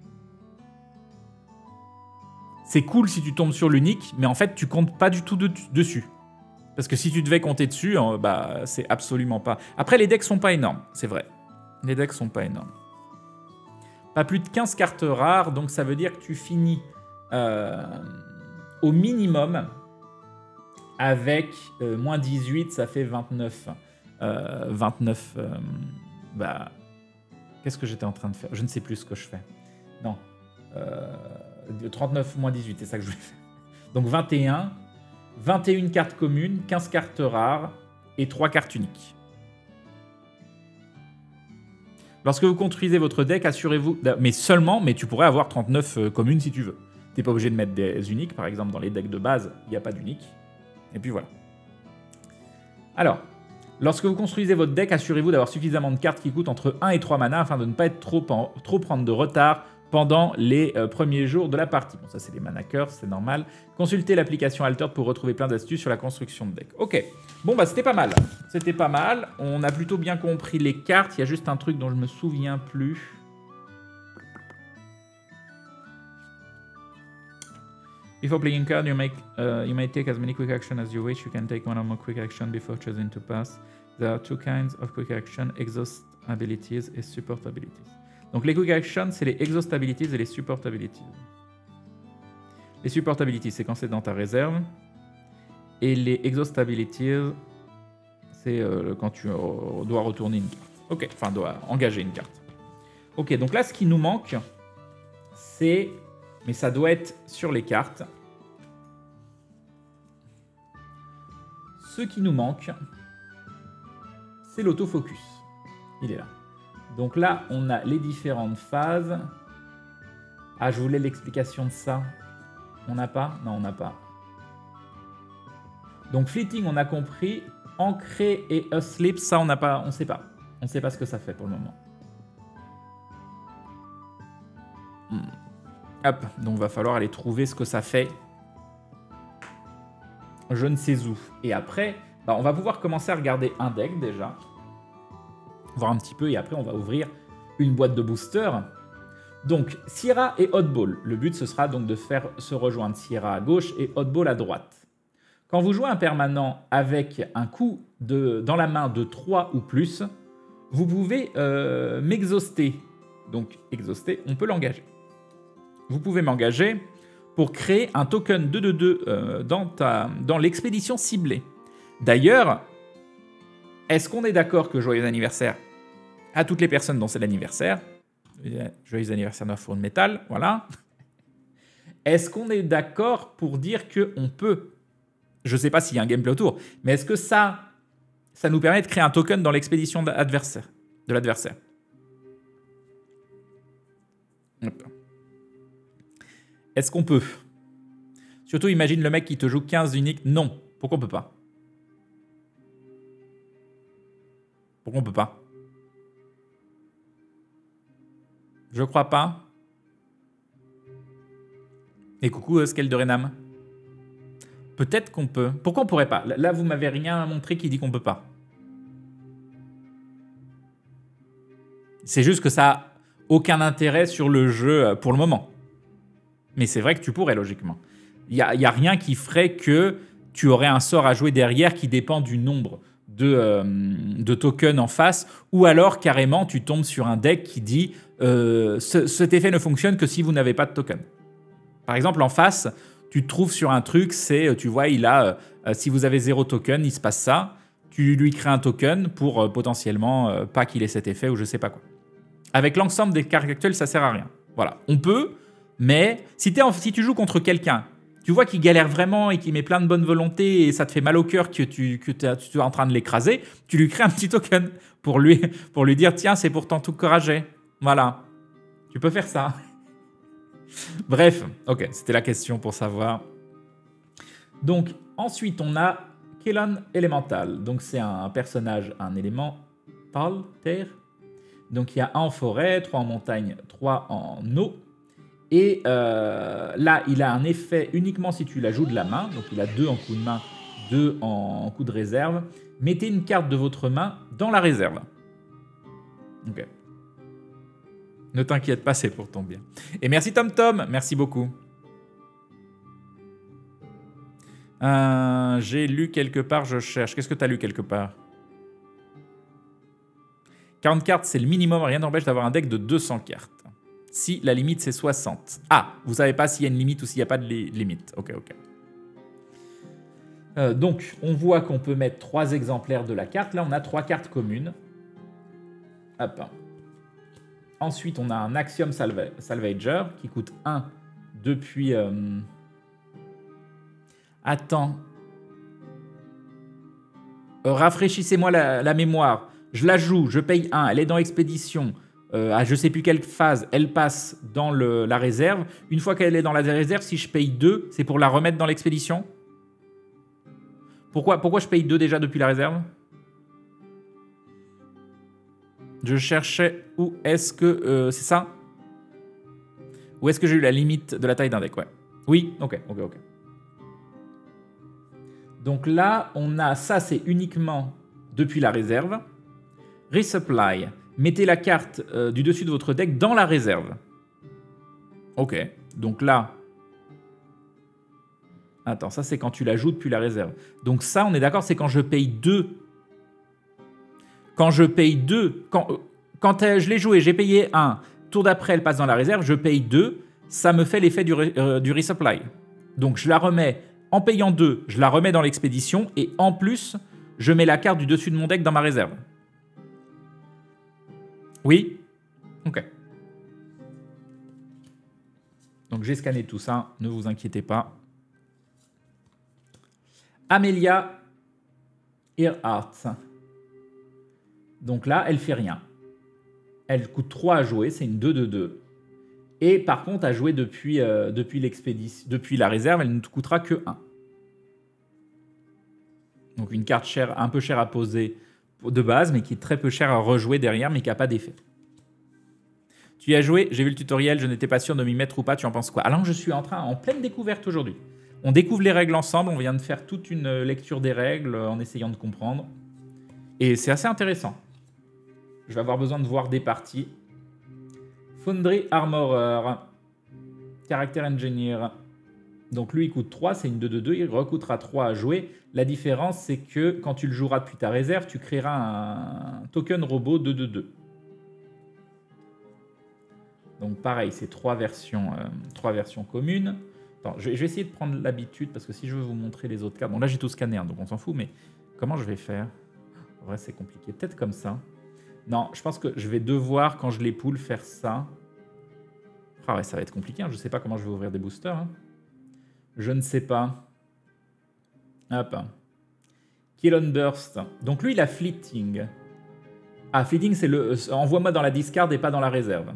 C'est cool si tu tombes sur l'unique, mais en fait, tu comptes pas du tout de dessus. Parce que si tu devais compter dessus, bah, c'est absolument pas... Après, les decks sont pas énormes, c'est vrai. Les decks sont pas énormes. Pas plus de quinze cartes rares, donc ça veut dire que tu finis euh, au minimum avec euh, moins dix-huit, ça fait vingt-neuf. Euh, vingt-neuf... Euh, bah... Qu'est-ce que j'étais en train de faire? Je ne sais plus ce que je fais. Non. Euh, trente-neuf moins dix-huit, c'est ça que je voulais faire. Donc vingt et un. vingt et une cartes communes, quinze cartes rares et trois cartes uniques. Lorsque vous construisez votre deck, assurez-vous... Mais seulement, mais tu pourrais avoir trente-neuf euh, communes si tu veux. Tu n'es pas obligé de mettre des uniques. Par exemple, dans les decks de base, il n'y a pas d'unique. Et puis voilà. Alors... Lorsque vous construisez votre deck, assurez-vous d'avoir suffisamment de cartes qui coûtent entre un et trois mana afin de ne pas être trop, en, trop prendre de retard pendant les euh, premiers jours de la partie. Bon, ça c'est les mana curves, c'est normal. Consultez l'application Altered pour retrouver plein d'astuces sur la construction de deck. Ok, bon bah c'était pas mal. C'était pas mal. On a plutôt bien compris les cartes. Il y a juste un truc dont je me souviens plus. Before playing card, you, make, uh, you may take as many quick actions as you wish. You can take one or more quick actions before choosing to pass. There are two kinds of quick action, exhaust abilities et support abilities. Donc les quick actions, c'est les exhaust abilities et les support abilities. Les support abilities, c'est quand c'est dans ta réserve. Et les exhaust abilities, c'est euh, quand tu euh, dois retourner une carte. Ok, enfin, dois engager une carte. Ok, donc là, ce qui nous manque, c'est... Mais ça doit être sur les cartes. Ce qui nous manque, c'est l'autofocus. Il est là. Donc là, on a les différentes phases. Ah, je voulais l'explication de ça. On n'a pas? Non, on n'a pas. Donc fleeting, on a compris. Ancré et asleep, ça, on n'a pas, on ne sait pas. On ne sait pas ce que ça fait pour le moment. Hmm. Hop, donc va falloir aller trouver ce que ça fait. Je ne sais où. Et après, bah, on va pouvoir commencer à regarder un deck déjà. Voir un petit peu et après on va ouvrir une boîte de booster. Donc Sierra et Oddball. Le but ce sera donc de faire se rejoindre Sierra à gauche et Oddball à droite. Quand vous jouez un permanent avec un coup de, dans la main de trois ou plus, vous pouvez euh, m'exhauster. Donc, exhauster, on peut l'engager. Vous pouvez m'engager pour créer un token deux deux deux euh, dans, ta, dans l'expédition ciblée. D'ailleurs, est-ce qu'on est d'accord que joyeux anniversaire à toutes les personnes dont c'est l'anniversaire? Joyeux anniversaire Nerf Full Metal, voilà. Est-ce qu'on est d'accord pour dire qu'on peut, je ne sais pas s'il y a un gameplay autour, mais est-ce que ça, ça nous permet de créer un token dans l'expédition de l'adversaire, de l'adversaire? Est-ce qu'on peut? Surtout, imagine le mec qui te joue quinze uniques. Non. Pourquoi on peut pas? Pourquoi on peut pas? Je crois pas. Et coucou, Skelderenam. Peut-être qu'on peut. Pourquoi on pourrait pas? Là, vous m'avez rien montré qui dit qu'on peut pas. C'est juste que ça a aucun intérêt sur le jeu pour le moment. Mais c'est vrai que tu pourrais, logiquement. Il n'y a, y a rien qui ferait que tu aurais un sort à jouer derrière qui dépend du nombre de, euh, de tokens en face, ou alors carrément tu tombes sur un deck qui dit euh, ce, cet effet ne fonctionne que si vous n'avez pas de token. Par exemple, en face, tu te trouves sur un truc, c'est, tu vois, il a, euh, si vous avez zéro token, il se passe ça, tu lui crées un token pour euh, potentiellement euh, pas qu'il ait cet effet ou je sais pas quoi. Avec l'ensemble des cartes actuelles, ça sert à rien. Voilà, on peut, mais si, t'es en, si tu joues contre quelqu'un, tu vois qu'il galère vraiment et qu'il met plein de bonne volonté et ça te fait mal au cœur que tu, que tu es en train de l'écraser, tu lui crées un petit token pour lui, pour lui dire tiens, c'est pour t'encourager. Voilà, tu peux faire ça. Bref, ok, c'était la question pour savoir. Donc, ensuite, on a Kellan Elemental. Donc, c'est un personnage, un élément pâle, terre. Donc, il y a un en forêt, trois en montagne, trois en eau. Et euh, là, il a un effet uniquement si tu la joues de la main. Donc, il a deux en coup de main, deux en coup de réserve. Mettez une carte de votre main dans la réserve. Ok. Ne t'inquiète pas, c'est pour ton bien. Et merci Tom Tom, merci beaucoup. Euh, J'ai lu quelque part, je cherche. Qu'est-ce que tu as lu quelque part? quarante cartes, c'est le minimum, rien n'empêche d'avoir un deck de deux cents cartes. Si la limite c'est soixante. Ah, vous savez pas s'il y a une limite ou s'il n'y a pas de li limite. Ok, ok. Euh, donc, on voit qu'on peut mettre trois exemplaires de la carte. Là, on a trois cartes communes. Hop. Ensuite, on a un Axiom Salva Salvager qui coûte un depuis... Euh... Attends. Euh, Rafraîchissez-moi la, la mémoire. Je la joue, je paye un. Elle est dans Expédition. Euh, à je sais plus quelle phase, elle passe dans le, la réserve. Une fois qu'elle est dans la réserve, si je paye deux, c'est pour la remettre dans l'expédition. Pourquoi, pourquoi je paye deux déjà depuis la réserve? Je cherchais où est-ce que... Euh, c'est ça? Où est-ce que j'ai eu la limite de la taille d'un deck? Ouais. Oui, ok, ok, ok. Donc là, on a ça, c'est uniquement depuis la réserve. Resupply. Mettez la carte euh, du dessus de votre deck dans la réserve. Ok, donc là... Attends, ça c'est quand tu la joues depuis la réserve. Donc ça, on est d'accord, c'est quand je paye deux. Quand je paye deux, quand, euh, quand euh, je l'ai joué, j'ai payé un, tour d'après, elle passe dans la réserve, je paye deux, ça me fait l'effet du, euh, du resupply. Donc je la remets, en payant deux, je la remets dans l'expédition, et en plus, je mets la carte du dessus de mon deck dans ma réserve. Oui? Ok. Donc j'ai scanné tout ça, ne vous inquiétez pas. Amelia Earhart. Donc là, elle fait rien. Elle coûte trois à jouer, c'est une deux deux deux. Et par contre, à jouer depuis, euh, depuis l'expédition, depuis la réserve, elle ne te coûtera que un. Donc une carte chère, un peu chère à poser de base, mais qui est très peu chère à rejouer derrière, mais qui n'a pas d'effet. Tu y as joué, j'ai vu le tutoriel, je n'étais pas sûr de m'y mettre ou pas, tu en penses quoi? Alors je suis en train, en pleine découverte aujourd'hui. On découvre les règles ensemble, on vient de faire toute une lecture des règles en essayant de comprendre. Et c'est assez intéressant. Je vais avoir besoin de voir des parties. Foundry Armorer. Character Engineer. Donc lui, il coûte trois, c'est une deux deux deux, il recoûtera trois à jouer. La différence, c'est que quand tu le joueras depuis ta réserve, tu créeras un token robot deux deux deux. Donc pareil, c'est trois versions, euh, trois versions communes. Attends, je vais, je vais essayer de prendre l'habitude, parce que si je veux vous montrer les autres cartes... Bon, là, j'ai tout scanné, hein, donc on s'en fout, mais comment je vais faire? En vrai, c'est compliqué. Peut-être comme ça. Non, je pense que je vais devoir, quand je les poule, faire ça. Ah ouais, ça va être compliqué, hein. Je ne sais pas comment je vais ouvrir des boosters. Hein. Je ne sais pas. Hop. Kill on Burst. Donc lui, il a Fleeting. Ah, Fleeting, c'est le... Envoie-moi dans la discard et pas dans la réserve.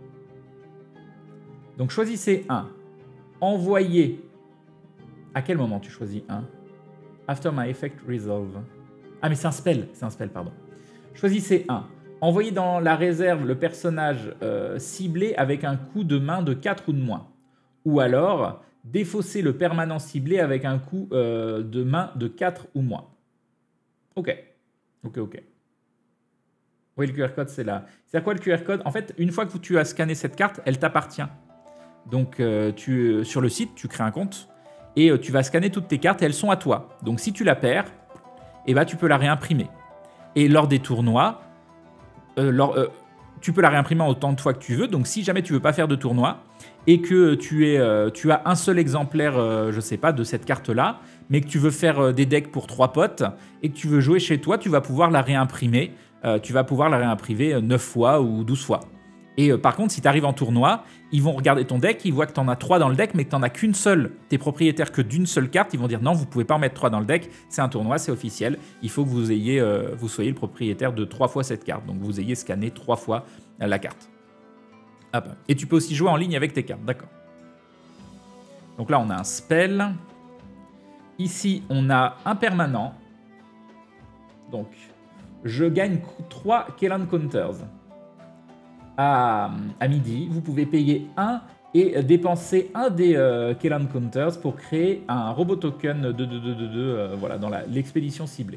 Donc choisissez un. Envoyez. À quel moment tu choisis un? After my effect resolve. Ah, mais c'est un spell. C'est un spell, pardon. Choisissez un. Envoyez dans la réserve le personnage euh, ciblé avec un coup de main de quatre ou de moins. Ou alors, défaussez le permanent ciblé avec un coup euh, de main de quatre ou moins. Ok. Ok, ok. Oui, le Q R code, c'est là. C'est à quoi le Q R code? En fait, une fois que tu as scanné cette carte, elle t'appartient. Donc, euh, tu, sur le site, tu crées un compte et euh, tu vas scanner toutes tes cartes et elles sont à toi. Donc, si tu la perds, eh ben, tu peux la réimprimer. Et lors des tournois, euh, lors, euh, tu peux la réimprimer autant de fois que tu veux. Donc, si jamais tu veux pas faire de tournoi et que tu, es, euh, tu as un seul exemplaire, euh, je sais pas, de cette carte-là, mais que tu veux faire euh, des decks pour trois potes et que tu veux jouer chez toi, tu vas pouvoir la réimprimer. Euh, tu vas pouvoir la réimprimer neuf fois ou douze fois. Et euh, par contre, si tu arrives en tournoi, ils vont regarder ton deck, ils voient que tu en as trois dans le deck, mais que tu n'en as qu'une seule. Tu es propriétaire que d'une seule carte, ils vont dire non, vous ne pouvez pas en mettre trois dans le deck, c'est un tournoi, c'est officiel. Il faut que vous, ayez, euh, vous soyez le propriétaire de trois fois cette carte. Donc vous ayez scanné trois fois euh, la carte. Hop. Et tu peux aussi jouer en ligne avec tes cartes, d'accord. Donc là, on a un spell. Ici, on a un permanent. Donc, je gagne trois Kellan Counters. À, à midi, vous pouvez payer un et dépenser un des euh, Kellan Counters pour créer un robot token de deux deux deux deux euh, voilà, dans l'expédition ciblée.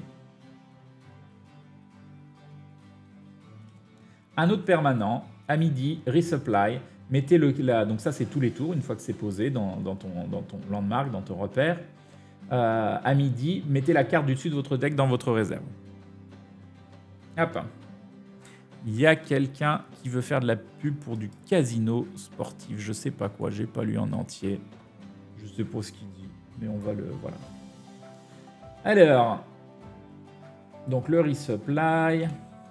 Un autre permanent, à midi, resupply. Mettez le là, donc ça c'est tous les tours, une fois que c'est posé dans, dans, ton, dans ton landmark, dans ton repère. Euh, à midi, mettez la carte du dessus de votre deck dans votre réserve. Hop. Il y a quelqu'un qui veut faire de la pub pour du casino sportif. Je sais pas quoi, j'ai pas lu en entier. Je sais pas ce qu'il dit, mais on va le... Voilà. Alors, donc le resupply.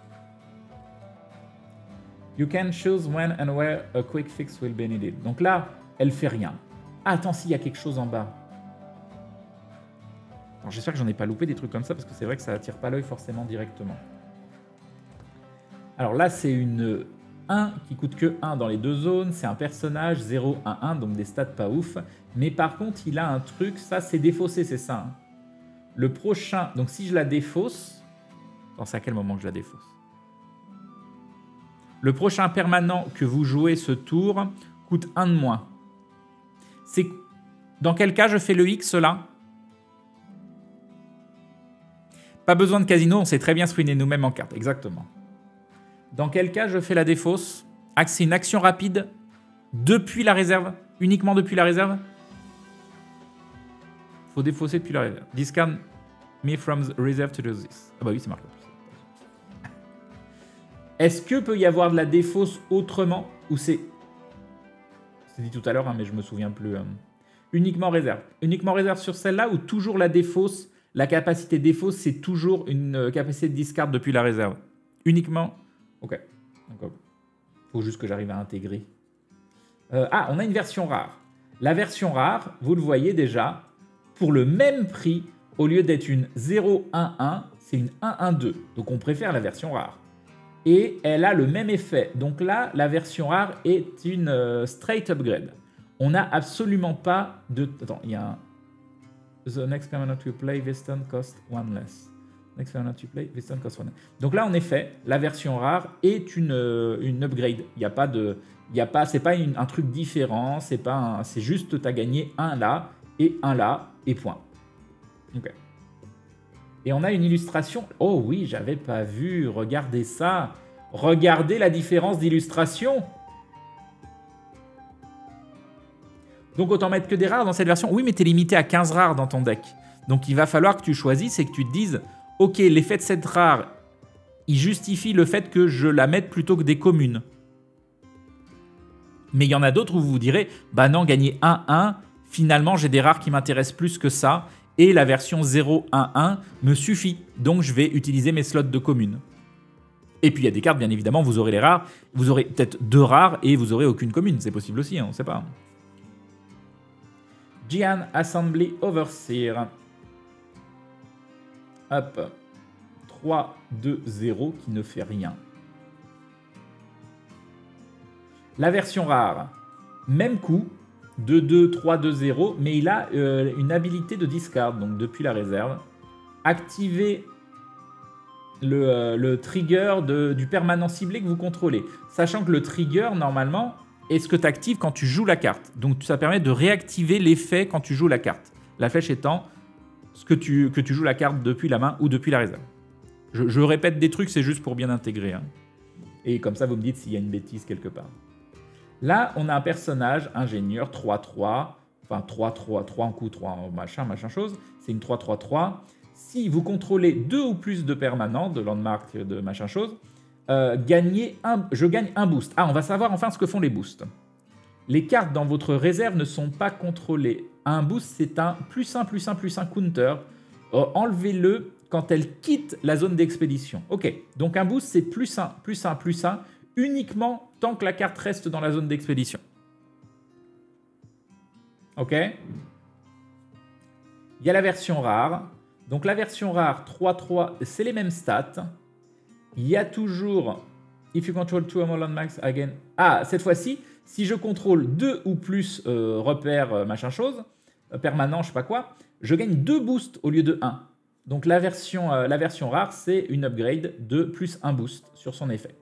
You can choose when and where a quick fix will be needed. Donc là, elle fait rien. Ah, attends, s'il y a quelque chose en bas. J'espère que j'en ai pas loupé des trucs comme ça, parce que c'est vrai que ça attire pas l'œil forcément directement. Alors là, c'est une un qui coûte que un dans les deux zones. C'est un personnage zéro un un, donc des stats pas ouf. Mais par contre, il a un truc, ça c'est défaussé, c'est ça. Hein. Le prochain, donc si je la défausse... Attends, c'est à quel moment que je la défausse? Le prochain permanent que vous jouez ce tour coûte un de moins. C'est dans quel cas je fais le X là? Pas besoin de casino, on sait très bien screener nous-mêmes en carte, exactement. Dans quel cas je fais la défausse? Ah, c'est une action rapide depuis la réserve? Uniquement depuis la réserve? Faut défausser depuis la réserve. Discard me from the reserve to do this. Ah bah oui, c'est marqué. Est-ce que peut y avoir de la défausse autrement? Ou c'est... C'est dit tout à l'heure, hein, mais je me souviens plus. Euh... Uniquement réserve. Uniquement réserve sur celle-là ou toujours la défausse? La capacité défausse, c'est toujours une capacité de discard depuis la réserve. Uniquement... Ok. Il faut juste que j'arrive à intégrer. Euh, ah, on a une version rare. La version rare, vous le voyez déjà, pour le même prix, au lieu d'être une zéro un un, c'est une un un deux. Donc on préfère la version rare. Et elle a le même effet. Donc là, la version rare est une euh, straight upgrade. On n'a absolument pas de... Attends, il y a un... The next permanent you play, this turn cost one less. Next permanent you play, this turn cost one less. Donc là, en effet, la version rare est une, euh, une upgrade. Il n'y a pas de... Il y a pas... C'est pas une, un truc différent. C'est pas un... C'est juste, tu as gagné un là et un là et point. Ok. Et on a une illustration. Oh oui, j'avais pas vu. Regardez ça. Regardez la différence d'illustration. Donc autant mettre que des rares dans cette version. Oui, mais tu es limité à quinze rares dans ton deck. Donc il va falloir que tu choisisses et que tu te dises, ok, l'effet de cette rare, il justifie le fait que je la mette plutôt que des communes. Mais il y en a d'autres où vous vous direz, bah non, gagner un un, finalement j'ai des rares qui m'intéressent plus que ça, et la version zéro un un me suffit. Donc je vais utiliser mes slots de communes. Et puis il y a des cartes, bien évidemment, vous aurez les rares, vous aurez peut-être deux rares et vous aurez aucune commune. C'est possible aussi, hein, on ne sait pas. Gian Assembly Overseer. Hop. trois, deux, zéro qui ne fait rien. La version rare, même coup, deux, deux, trois, deux, zéro, mais il a euh, une habilité de discard, donc depuis la réserve. Activer le, euh, le trigger de, du permanent ciblé que vous contrôlez. Sachant que le trigger, normalement, est ce que tu actives quand tu joues la carte. Donc ça permet de réactiver l'effet quand tu joues la carte. La flèche étant ce que tu, que tu joues la carte depuis la main ou depuis la réserve. Je, je répète des trucs, c'est juste pour bien intégrer. Hein. Et comme ça, vous me dites s'il y a une bêtise quelque part. Là, on a un personnage, ingénieur, trois trois. Enfin, trois trois, trois en coup, trois en machin, machin chose. C'est une trois trois trois. Si vous contrôlez deux ou plus de permanents, de landmark, de machin chose, euh, gagnez un, je gagne un boost. Ah, on va savoir enfin ce que font les boosts. Les cartes dans votre réserve ne sont pas contrôlées. Un boost, c'est un plus un, plus un, plus un counter. Euh, Enlevez-le quand elle quitte la zone d'expédition. Ok, donc un boost, c'est plus un, plus un, plus un, uniquement tant que la carte reste dans la zone d'expédition. Ok. Il y a la version rare. Donc la version rare, trois trois, c'est les mêmes stats. Il y a toujours... If you control two or more landmarks again... Ah, cette fois-ci, si je contrôle deux ou plus euh, repères, euh, machin chose, euh, permanent, je sais pas quoi, je gagne deux boosts au lieu de un. Donc la version, euh, la version rare, c'est une upgrade de plus un boost sur son effet.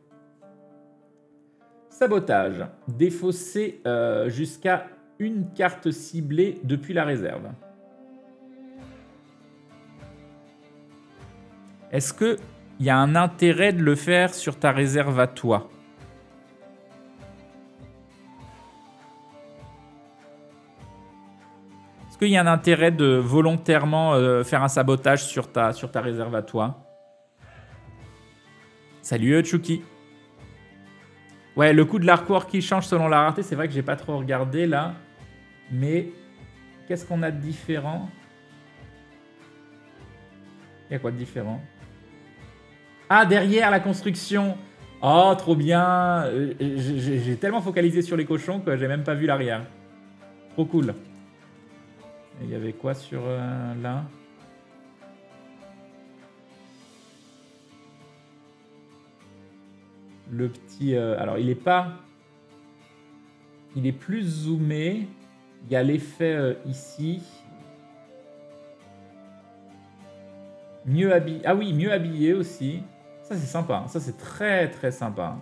Sabotage. Défausser euh, jusqu'à une carte ciblée depuis la réserve. Est-ce qu'il y a un intérêt de le faire sur ta réserve à toi? Est-ce qu'il y a un intérêt de volontairement euh, faire un sabotage sur ta, sur ta réserve à toi? Salut Chucky. Ouais, le coup de l'artwork qui change selon la rareté, c'est vrai que j'ai pas trop regardé là. Mais qu'est-ce qu'on a de différent? Il y a quoi de différent? Ah, derrière la construction. Oh, trop bien. J'ai tellement focalisé sur les cochons que j'ai même pas vu l'arrière. Trop cool. Il y avait quoi sur euh, là? Le petit... Euh, alors, il est pas... Il est plus zoomé. Il y a l'effet euh, ici. Mieux habillé. Ah oui, mieux habillé aussi. Ça, c'est sympa. Ça, c'est très, très sympa.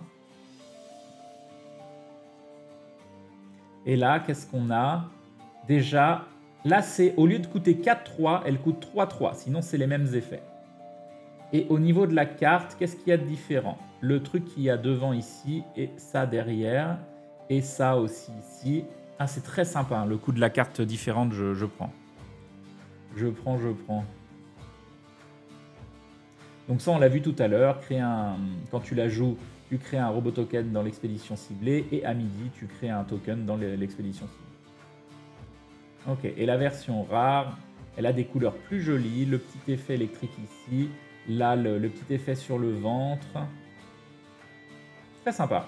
Et là, qu'est-ce qu'on a? Déjà, là, c'est au lieu de coûter quatre trois, elle coûte trois trois. Sinon, c'est les mêmes effets. Et au niveau de la carte, qu'est-ce qu'il y a de différent? Le truc qu'il y a devant ici et ça derrière. Et ça aussi ici. Ah, c'est très sympa. Hein. Le coup de la carte différente, je, je prends. Je prends, je prends. Donc ça, on l'a vu tout à l'heure. Créer un, quand tu la joues, tu crées un robot token dans l'expédition ciblée. Et à midi, tu crées un token dans l'expédition ciblée. Ok, et la version rare, elle a des couleurs plus jolies. Le petit effet électrique ici. Là, le, le petit effet sur le ventre. Très sympa.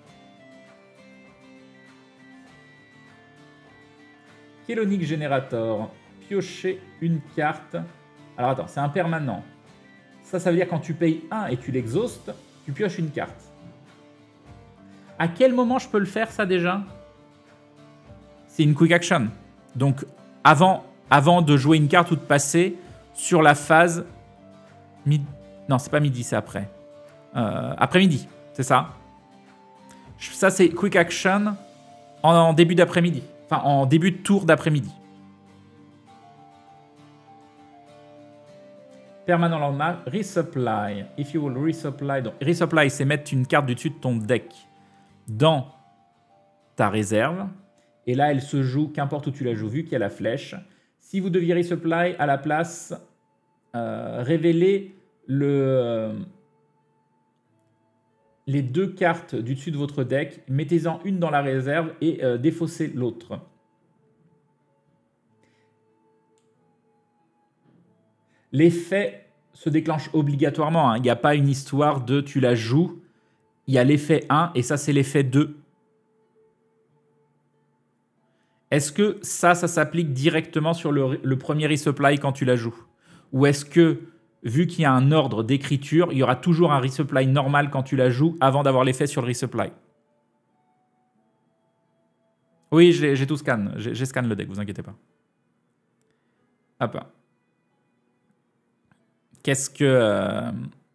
Kelonic Generator. Piocher une carte. Alors attends, c'est un permanent. Ça, ça veut dire quand tu payes un et tu l'exhaustes, tu pioches une carte. À quel moment je peux le faire, ça, déjà? C'est une quick action. Donc, avant, avant de jouer une carte ou de passer sur la phase... Mid... Non, c'est pas midi, c'est après. Euh, après-midi, c'est ça. Ça, c'est quick action en, en début d'après-midi. Enfin, en début de tour d'après-midi. Permanent landmark, resupply. If you will resupply. Donc, resupply, c'est mettre une carte du dessus de ton deck dans ta réserve. Et là, elle se joue, qu'importe où tu la joues, vu qu'il y a la flèche. Si vous deviez resupply à la place, euh, révélez le, euh, les deux cartes du dessus de votre deck, mettez-en une dans la réserve et euh, défaussez l'autre. L'effet se déclenche obligatoirement. Hein. Il n'y a pas une histoire de tu la joues. Il y a l'effet un et ça, c'est l'effet deux. Est-ce que ça, ça s'applique directement sur le, le premier resupply quand tu la joues? Ou est-ce que, vu qu'il y a un ordre d'écriture, il y aura toujours un resupply normal quand tu la joues avant d'avoir l'effet sur le resupply? Oui, j'ai tout scan. J'ai scan le deck, vous inquiétez pas. Hop. Qu'est-ce que... Euh...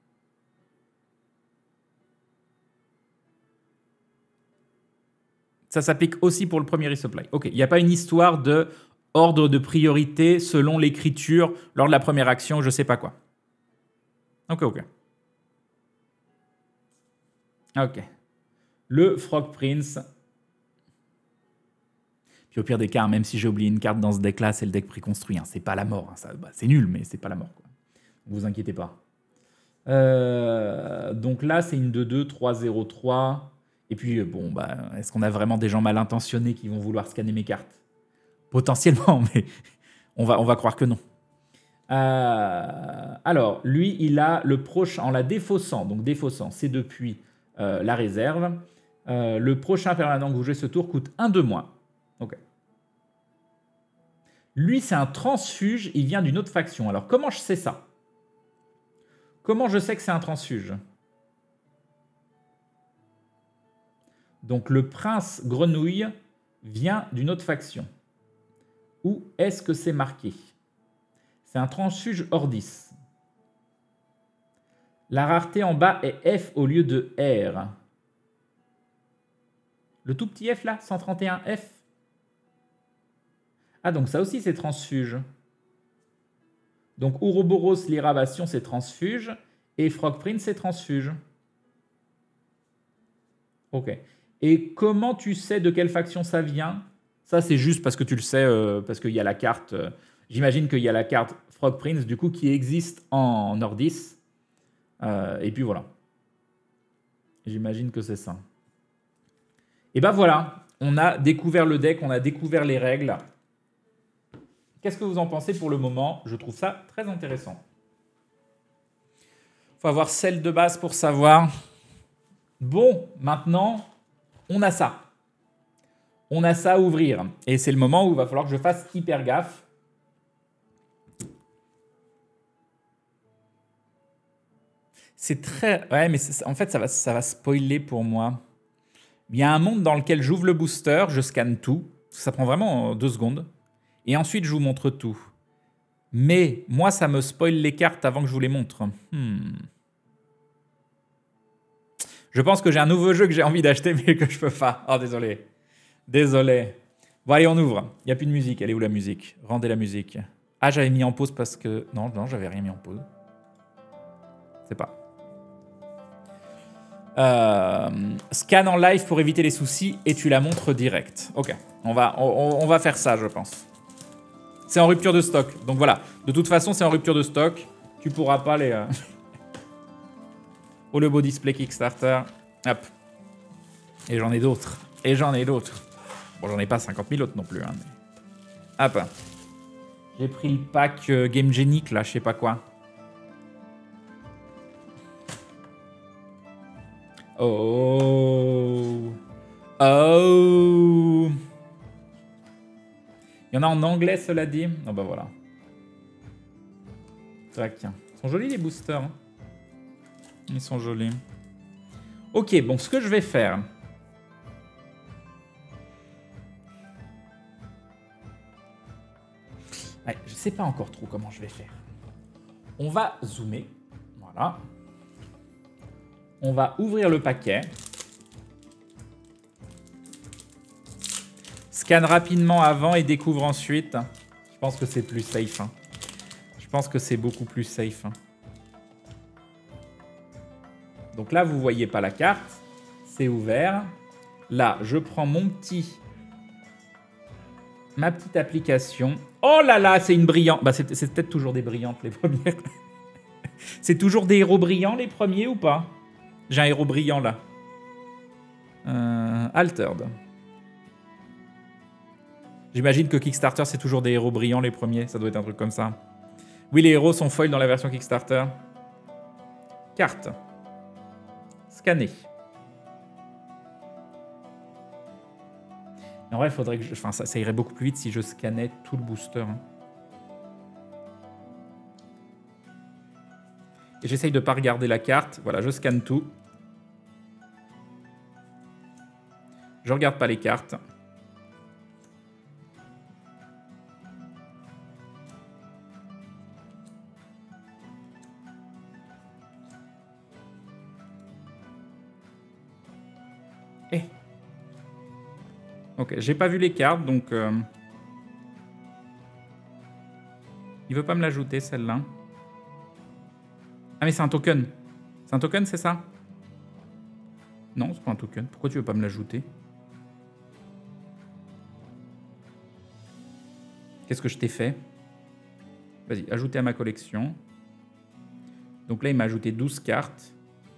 Ça s'applique aussi pour le premier resupply. Ok, il n'y a pas une histoire de ordre de priorité selon l'écriture lors de la première action, je sais pas quoi. Ok, ok. Ok. Le Frog Prince. Puis au pire des cas, même si j'ai oublié une carte dans ce deck-là, c'est le deck préconstruit. Hein. C'est pas la mort. Hein. Bah, c'est nul, mais c'est pas la mort. Quoi. Vous inquiétez pas. Euh, donc là, c'est une deux deux, trois zéro trois. Et puis, bon, bah, est-ce qu'on a vraiment des gens mal intentionnés qui vont vouloir scanner mes cartes? Potentiellement, mais on va, on va croire que non. Euh, alors, lui, il a le prochain, en la défaussant, donc défaussant, c'est depuis euh, la réserve. Euh, le prochain permanent que vous jouez ce tour coûte un de moins. Ok. Lui, c'est un transfuge, il vient d'une autre faction. Alors, comment je sais ça? Comment je sais que c'est un transfuge? Donc, le prince grenouille vient d'une autre faction. Où est-ce que c'est marqué? C'est un transfuge Ordis. La rareté en bas est F au lieu de R. Le tout petit F là, cent trente et un F. Ah, donc ça aussi c'est transfuge. Donc Ouroboros, l'Irrabation, c'est transfuge. Et Frog Prince, c'est transfuge. Ok. Et comment tu sais de quelle faction ça vient? Ça, c'est juste parce que tu le sais, euh, parce qu'il y a la carte... Euh, J'imagine qu'il y a la carte Frog Prince, du coup, qui existe en Nordis. Euh, et puis voilà. J'imagine que c'est ça. Et ben voilà, on a découvert le deck, on a découvert les règles. Qu'est-ce que vous en pensez pour le moment? Je trouve ça très intéressant. Il faut avoir celle de base pour savoir. Bon, maintenant, on a ça. On a ça à ouvrir. Et c'est le moment où il va falloir que je fasse hyper gaffe. C'est très... Ouais, mais en fait, ça va, ça va spoiler pour moi. Il y a un monde dans lequel j'ouvre le booster, je scanne tout. Ça prend vraiment deux secondes. Et ensuite, je vous montre tout. Mais moi, ça me spoil les cartes avant que je vous les montre. Hmm. Je pense que j'ai un nouveau jeu que j'ai envie d'acheter, mais que je peux pas. Oh, désolé. Désolé. Bon, allez, on ouvre. Il n'y a plus de musique. Elle est où la musique? Rendez la musique. Ah, j'avais mis en pause parce que... Non, non, j'avais rien mis en pause. C'est pas... Euh, scan en live pour éviter les soucis et tu la montres direct. Ok, on va, on, on va faire ça, je pense. C'est en rupture de stock. Donc voilà, de toute façon, c'est en rupture de stock. Tu pourras pas les... Euh... oh, le beau display Kickstarter. Hop. Et j'en ai d'autres. Et j'en ai d'autres. Bon, j'en ai pas cinquante mille autres non plus. Hein, mais... Hop. J'ai pris le pack euh, Game Genic, là, je sais pas quoi. Oh. Oh. Il y en a en anglais, cela dit. Oh bah voilà. Tac. Ils sont jolis les boosters. Hein. Ils sont jolis. Ok, bon, ce que je vais faire... Ouais, je sais pas encore trop comment je vais faire. On va zoomer. Voilà. On va ouvrir le paquet. Scanne rapidement avant et découvre ensuite. Je pense que c'est plus safe. Hein. Je pense que c'est beaucoup plus safe. Hein. Donc là, vous ne voyez pas la carte. C'est ouvert. Là, je prends mon petit ma petite application. Oh là là, c'est une brillante. Bah, c'est c'est peut-être toujours des brillantes, les premières. C'est toujours des héros brillants, les premiers, ou pas? J'ai un héros brillant, là. Euh, Altered. J'imagine que Kickstarter, c'est toujours des héros brillants, les premiers. Ça doit être un truc comme ça. Oui, les héros sont foils dans la version Kickstarter. Carte. Scanner. En vrai, il faudrait que je... Enfin, ça, ça irait beaucoup plus vite si je scannais tout le booster. Hein. Et j'essaye de ne pas regarder la carte. Voilà, je scanne tout. Je regarde pas les cartes. Eh. Ok, j'ai pas vu les cartes, donc... Euh... Il veut pas me l'ajouter, celle-là. Ah, mais c'est un token. C'est un token, c'est ça? Non, c'est pas un token. Pourquoi tu veux pas me l'ajouter? Qu'est-ce que je t'ai fait? Vas-y, ajouter à ma collection. Donc là, il m'a ajouté douze cartes.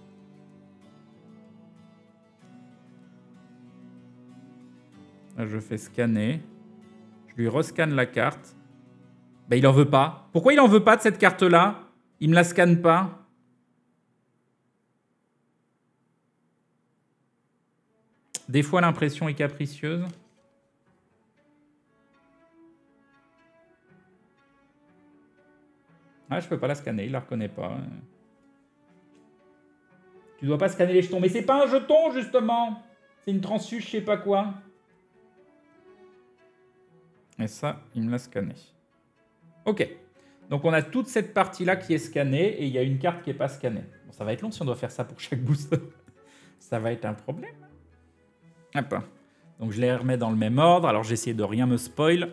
Là, je fais scanner. Je lui rescanne la carte. Ben, il en veut pas. Pourquoi il en veut pas de cette carte-là? Il me la scanne pas. Des fois, l'impression est capricieuse. Ah, je peux pas la scanner, il la reconnaît pas. Tu dois pas scanner les jetons. Mais c'est pas un jeton, justement. C'est une transfuge, je sais pas quoi. Et ça, il me l'a scanné. Ok. Donc, on a toute cette partie-là qui est scannée et il y a une carte qui n'est pas scannée. Bon, ça va être long si on doit faire ça pour chaque booster. Ça va être un problème. Hop. Donc, je les remets dans le même ordre. Alors, j'ai essayé de rien me spoil.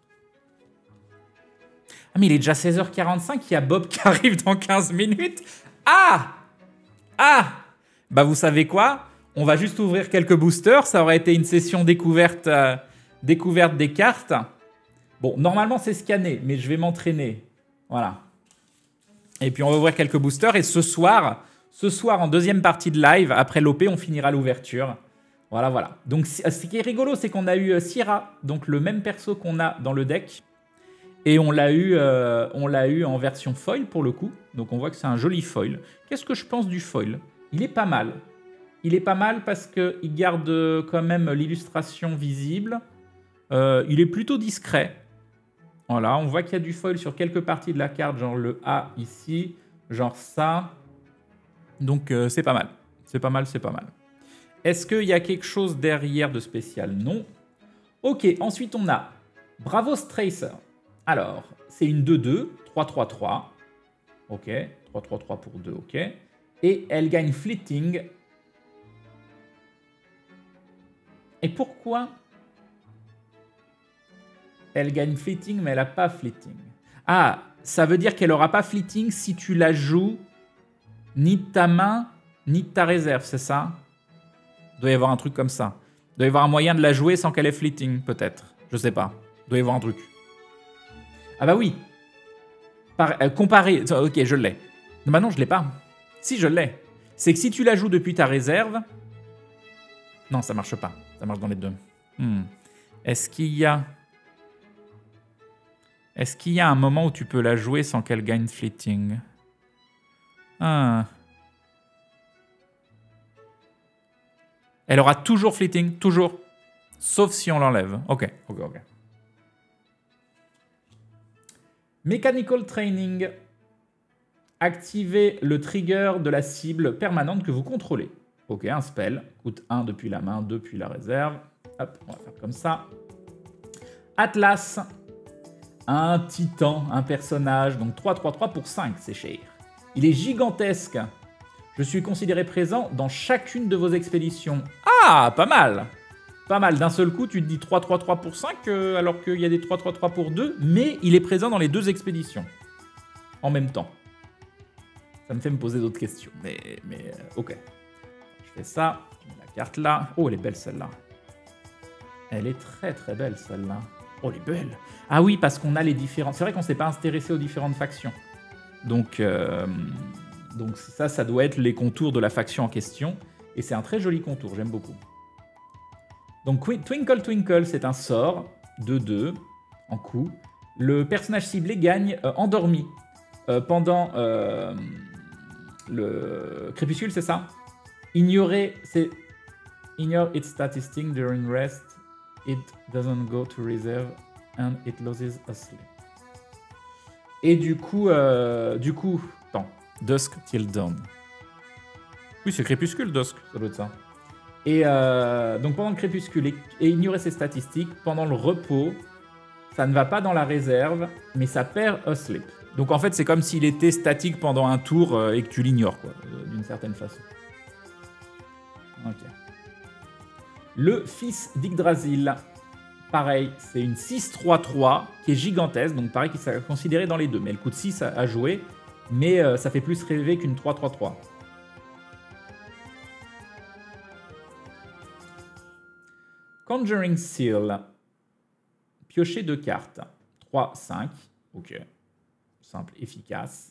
Ah, mais il est déjà seize heures quarante-cinq. Il y a Bob qui arrive dans quinze minutes. Ah! Ah! Bah, vous savez quoi? On va juste ouvrir quelques boosters. Ça aurait été une session découverte, euh, découverte des cartes. Bon, normalement, c'est scanné, mais je vais m'entraîner. Voilà. Et puis, on va ouvrir quelques boosters. Et ce soir, ce soir, en deuxième partie de live, après l'O P, on finira l'ouverture. Voilà, voilà. Donc, ce qui est rigolo, c'est qu'on a eu Syrah, donc le même perso qu'on a dans le deck. Et on l'a eu, euh, on l'a eu en version foil, pour le coup. Donc, on voit que c'est un joli foil. Qu'est-ce que je pense du foil? Il est pas mal. Il est pas mal parce qu'il garde quand même l'illustration visible. Euh, il est plutôt discret. Voilà, on voit qu'il y a du foil sur quelques parties de la carte, genre le A ici, genre ça. Donc, euh, c'est pas mal. C'est pas mal, c'est pas mal. Est-ce qu'il y a quelque chose derrière de spécial? Non. Ok, ensuite on a Bravos Tracer. Alors, c'est une deux deux, trois trois trois. Ok, trois trois trois pour deux, ok. Et elle gagne Fleeting. Et pourquoi elle gagne Fleeting, mais elle n'a pas Fleeting? Ah, ça veut dire qu'elle n'aura pas Fleeting si tu la joues ni de ta main, ni de ta réserve, c'est ça? Il doit y avoir un truc comme ça. Il doit y avoir un moyen de la jouer sans qu'elle ait Fleeting, peut-être. Je sais pas. Il doit y avoir un truc. Ah bah oui. Par, euh, comparé... Ok, je l'ai. Bah non, je l'ai pas. Si, je l'ai. C'est que si tu la joues depuis ta réserve... Non, ça marche pas. Ça marche dans les deux. Hmm. Est-ce qu'il y a... Est-ce qu'il y a un moment où tu peux la jouer sans qu'elle gagne Fleeting? Ah. Elle aura toujours Fleeting, toujours. Sauf si on l'enlève. Ok, ok, ok. Mechanical Training. Activez le trigger de la cible permanente que vous contrôlez. Ok, un spell. Coûte un depuis la main, deux depuis la réserve. Hop, on va faire comme ça. Atlas. Un titan, un personnage. Donc trois trois trois pour cinq, c'est cher. Il est gigantesque. Je suis considéré présent dans chacune de vos expéditions. Ah, pas mal. Pas mal. D'un seul coup, tu te dis trois trois trois pour cinq, euh, alors qu'il y a des trois trois trois pour deux, mais il est présent dans les deux expéditions. En même temps. Ça me fait me poser d'autres questions. Mais, mais euh, ok. Je fais ça. Je mets la carte là. Oh, elle est belle celle-là. Elle est très très belle celle-là. Oh, les belles. Ah oui, parce qu'on a les différents... C'est vrai qu'on s'est pas intéressé aux différentes factions. Donc, euh... Donc ça, ça doit être les contours de la faction en question. Et c'est un très joli contour, j'aime beaucoup. Donc Twinkle Twinkle, c'est un sort de deux en coup. Le personnage ciblé gagne euh, endormi euh, pendant euh, le crépuscule, c'est ça? Ignorer, c'est ignore its statistic during rest. It doesn't go to reserve and it loses a sleep. Et du coup, euh, du coup, attends, Dusk till dawn. Oui, c'est crépuscule, Dusk, ça doit être ça. Et euh, donc pendant le crépuscule, et, et ignorer ses statistiques, pendant le repos, ça ne va pas dans la réserve, mais ça perd a sleep. Donc en fait, c'est comme s'il était statique pendant un tour euh, et que tu l'ignores, quoi, euh, d'une certaine façon. Ok. Le fils d'Yggdrasil. Pareil, c'est une six trois trois qui est gigantesque, donc pareil qui s'est considéré dans les deux. Mais elle coûte six à, à jouer, mais euh, ça fait plus rêver qu'une trois trois trois. Conjuring Seal. Piocher deux cartes. trois cinq. Ok. Simple, efficace.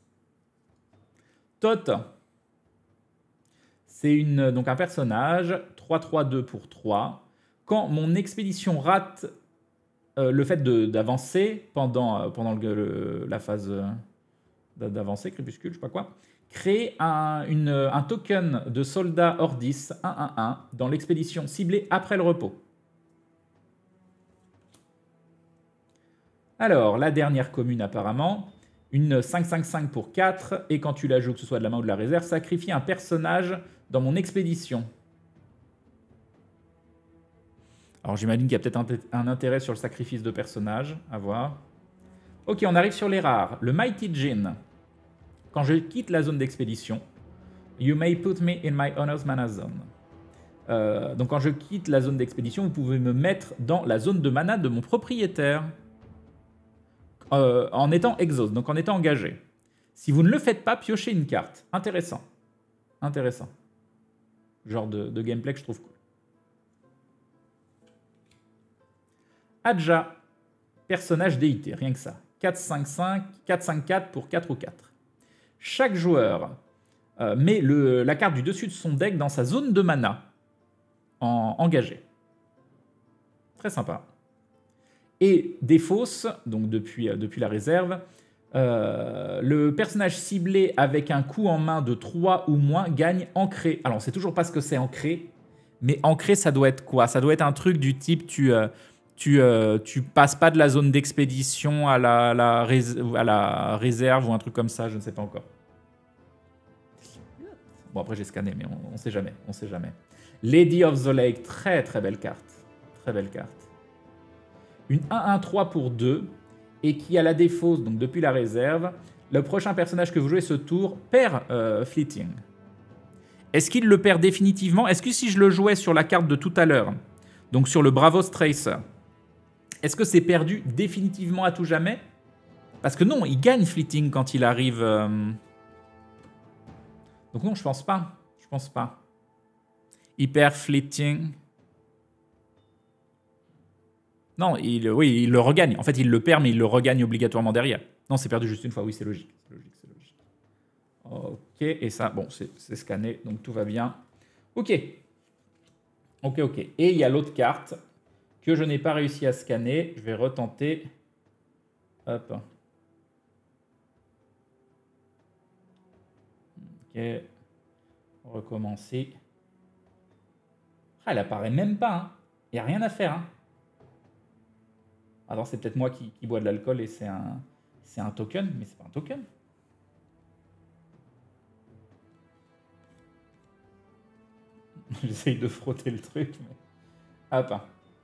Tot. C'est une, donc un personnage. trois trois deux pour trois. Quand mon expédition rate euh, le fait d'avancer pendant, euh, pendant le, le, la phase euh, d'avancer, crépuscule, je sais pas quoi, créer un, une, un token de soldat Ordis un un un dans l'expédition ciblée après le repos. Alors, la dernière commune apparemment, une cinq cinq cinq pour quatre, et quand tu la joues, que ce soit de la main ou de la réserve, sacrifie un personnage dans mon expédition. Alors j'imagine qu'il y a peut-être un, un intérêt sur le sacrifice de personnages, à voir. Ok, on arrive sur les rares. Le Mighty Djinn. Quand je quitte la zone d'expédition, you may put me in my Honor's Mana Zone. Euh, donc quand je quitte la zone d'expédition, vous pouvez me mettre dans la zone de mana de mon propriétaire. Euh, en étant exhaust, donc en étant engagé. Si vous ne le faites pas, piochez une carte. Intéressant. Intéressant. Genre de, de gameplay que je trouve cool. Adja, personnage déité, rien que ça. quatre cinq cinq, quatre cinq quatre pour quatre ou quatre. Chaque joueur euh, met le, la carte du dessus de son deck dans sa zone de mana en engagé. Très sympa. Et défausse, donc depuis, euh, depuis la réserve, euh, le personnage ciblé avec un coup en main de trois ou moins gagne ancré. Alors, on sait toujours pas ce que c'est ancré, mais ancré, ça doit être quoi? Ça doit être un truc du type, tu... Euh, Tu, euh, tu passes pas de la zone d'expédition à la, la à la réserve ou un truc comme ça, je ne sais pas encore. Bon, après j'ai scanné, mais on ne sait jamais, on sait jamais. Lady of the Lake, très très belle carte. Très belle carte. Une un un trois pour deux, et qui a la défausse, donc depuis la réserve, le prochain personnage que vous jouez ce tour perd euh, Fleeting. Est-ce qu'il le perd définitivement? Est-ce que si je le jouais sur la carte de tout à l'heure, donc sur le Bravos Tracer, est-ce que c'est perdu définitivement à tout jamais? Parce que non, il gagne Fleeting quand il arrive... Euh... Donc non, je pense pas. Je pense pas. Il perd Fleeting. Non, il, oui, il le regagne. En fait, il le perd, mais il le regagne obligatoirement derrière. Non, c'est perdu juste une fois. Oui, c'est logique. C'est logique, c'est logique. Ok, et ça, bon, c'est scanné, donc tout va bien. Ok. Ok, ok. Et il y a l'autre carte que je n'ai pas réussi à scanner. Je vais retenter. Hop. Ok. Recommencer. Ah, elle apparaît même pas. Hein. Il n'y a rien à faire. Hein. Alors, c'est peut-être moi qui, qui bois de l'alcool et c'est un, c'est un token, mais c'est pas un token. J'essaye de frotter le truc, mais... Hop.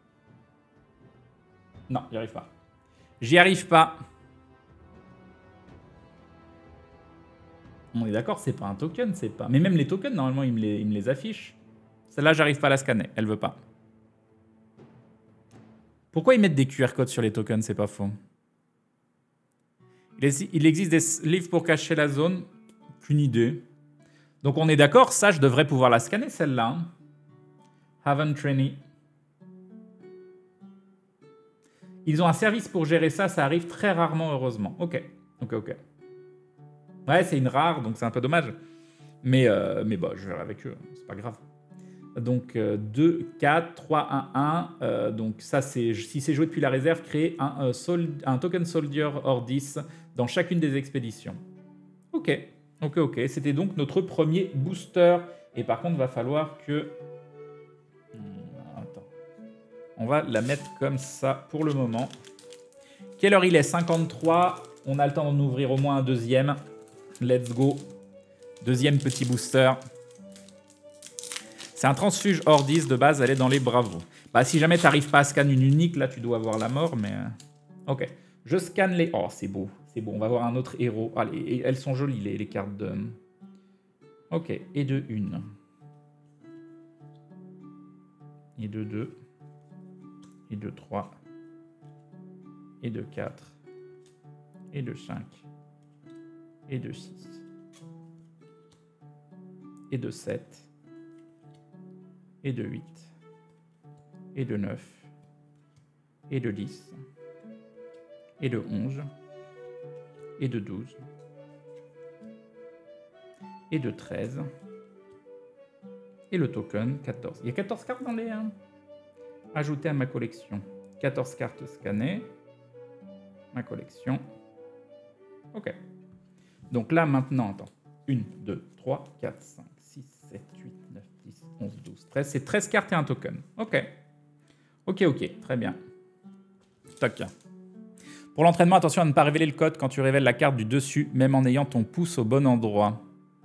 Non, j'y arrive pas. J'y arrive pas. On est d'accord, c'est pas un token, c'est pas... Mais même les tokens, normalement, ils me les, ils me les affichent. Celle-là, j'arrive pas à la scanner. Elle veut pas. Pourquoi ils mettent des Q R codes sur les tokens? C'est pas faux. Il existe des livres pour cacher la zone. Qu'une idée. Donc on est d'accord, ça, je devrais pouvoir la scanner, celle-là. Haven't Trainee. Ils ont un service pour gérer ça, ça arrive très rarement, heureusement. Ok, ok, ok. Ouais, c'est une rare, donc c'est un peu dommage. Mais, euh, mais bah, je verrai avec eux, c'est pas grave. Donc euh, deux, quatre, trois, un, un. Euh, donc ça, c'est si c'est joué depuis la réserve, créer un, euh, sol, un token soldier Ordis dans chacune des expéditions. Ok, ok, ok. C'était donc notre premier booster. Et par contre, il va falloir que... Attends. On va la mettre comme ça pour le moment. Quelle heure il est? cinquante-trois. On a le temps d'en ouvrir au moins un deuxième. Let's go. Deuxième petit booster. C'est un transfuge Ordis de base, elle est dans les bravos. Bah, si jamais tu n'arrives pas à scanner une unique, là tu dois avoir la mort, mais... Ok. Je scanne les... Oh, c'est beau. C'est beau. On va voir un autre héros. Allez, elles sont jolies, les, les cartes de... Ok. Et de une. Et de deux. Et de trois. Et de quatre. Et de cinq. Et de six. Et de sept. Et de huit. Et de neuf. Et de dix. Et de onze. Et de douze. Et de treize. Et le token, quatorze. Il y a quatorze cartes dans les... Hein, ajouter à ma collection. quatorze cartes scannées. Ma collection. Ok. Donc là, maintenant, attends. un, deux, trois, quatre, cinq, six, sept, huit, neuf, dix, onze, douze, treize. C'est treize cartes et un token. Ok. Ok, ok. Très bien. Toc. Pour l'entraînement, attention à ne pas révéler le code quand tu révèles la carte du dessus, même en ayant ton pouce au bon endroit.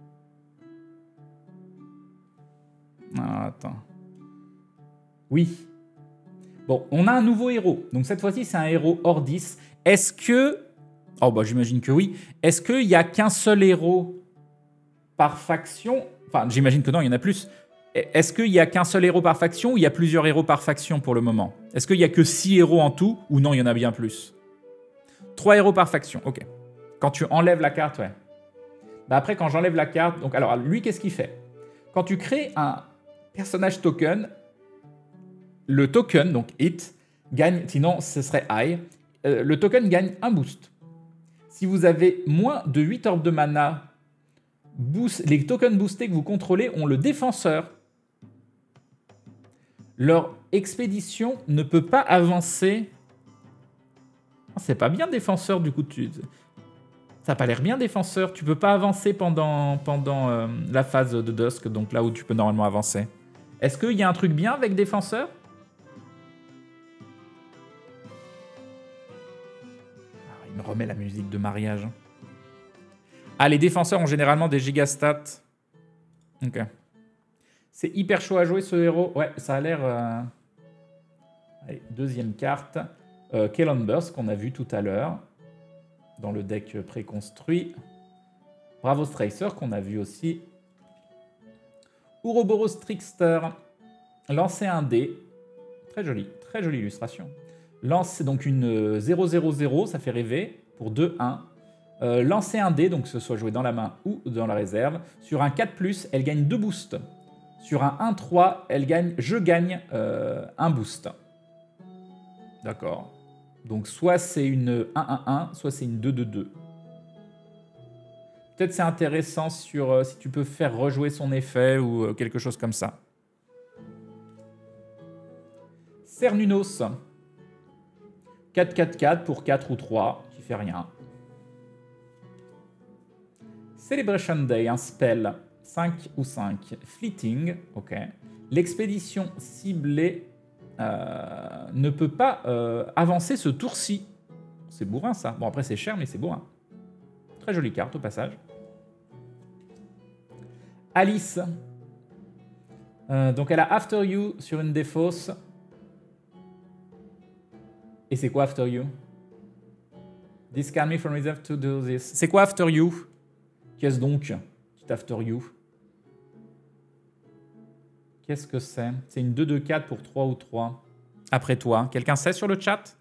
Ah, attends. Oui. Bon, on a un nouveau héros. Donc cette fois-ci, c'est un héros Ordis. Est-ce que... Oh, bah j'imagine que oui. Est-ce qu'il n'y a qu'un seul héros par faction? Enfin, j'imagine que non, il y en a plus. Est-ce qu'il n'y a qu'un seul héros par faction ou il y a plusieurs héros par faction pour le moment? Est-ce qu'il n'y a que six héros en tout ou non, il y en a bien plus? Trois héros par faction, ok. Quand tu enlèves la carte, ouais. Bah après, quand j'enlève la carte... Donc, alors, lui, qu'est-ce qu'il fait? Quand tu crées un personnage token, le token, donc it, gagne... Sinon, ce serait I. Euh, le token gagne un boost. Si vous avez moins de huit orbes de mana, boost, les tokens boostés que vous contrôlez ont le défenseur. Leur expédition ne peut pas avancer... C'est pas bien défenseur du coup. Tu... Ça n'a pas l'air bien défenseur. Tu peux pas avancer pendant, pendant euh, la phase de Dusk, donc là où tu peux normalement avancer. Est-ce qu'il y a un truc bien avec défenseur? Ah, il me remet la musique de mariage. Ah, les défenseurs ont généralement des gigastats. Ok. C'est hyper chaud à jouer ce héros. Ouais, ça a l'air... Euh... Allez, deuxième carte. Euh, Kelon Burst qu'on a vu tout à l'heure dans le deck préconstruit. Bravos Tracer qu'on a vu aussi. Ouroboros Trickster. Lancer un dé. Très joli, très jolie illustration. Lance donc une zéro zéro zéro, ça fait rêver, pour deux un. Euh, lancer un dé, donc que ce soit joué dans la main ou dans la réserve. Sur un quatre plus, elle gagne deux boosts. Sur un un trois, elle gagne, je gagne euh, un boost. D'accord. Donc soit c'est une un un un, soit c'est une deux deux deux. Peut-être c'est intéressant sur euh, si tu peux faire rejouer son effet ou euh, quelque chose comme ça. Cernunos. quatre quatre quatre pour quatre ou trois, qui fait rien. Celebration Day, un spell. cinq ou cinq. Fleeting, ok. L'expédition ciblée euh, ne peut pas euh, avancer ce tour-ci. C'est bourrin ça. Bon après c'est cher mais c'est bourrin. Très jolie carte au passage. Alice. Euh, donc elle a After You sur une des fausses. Et c'est quoi After You? Discard me from reserve to do this. C'est quoi After You? Qu'est-ce donc? Petit After You. Qu'est-ce que c'est? C'est une deux deux quatre pour trois ou trois. Après toi. Quelqu'un sait sur le chat?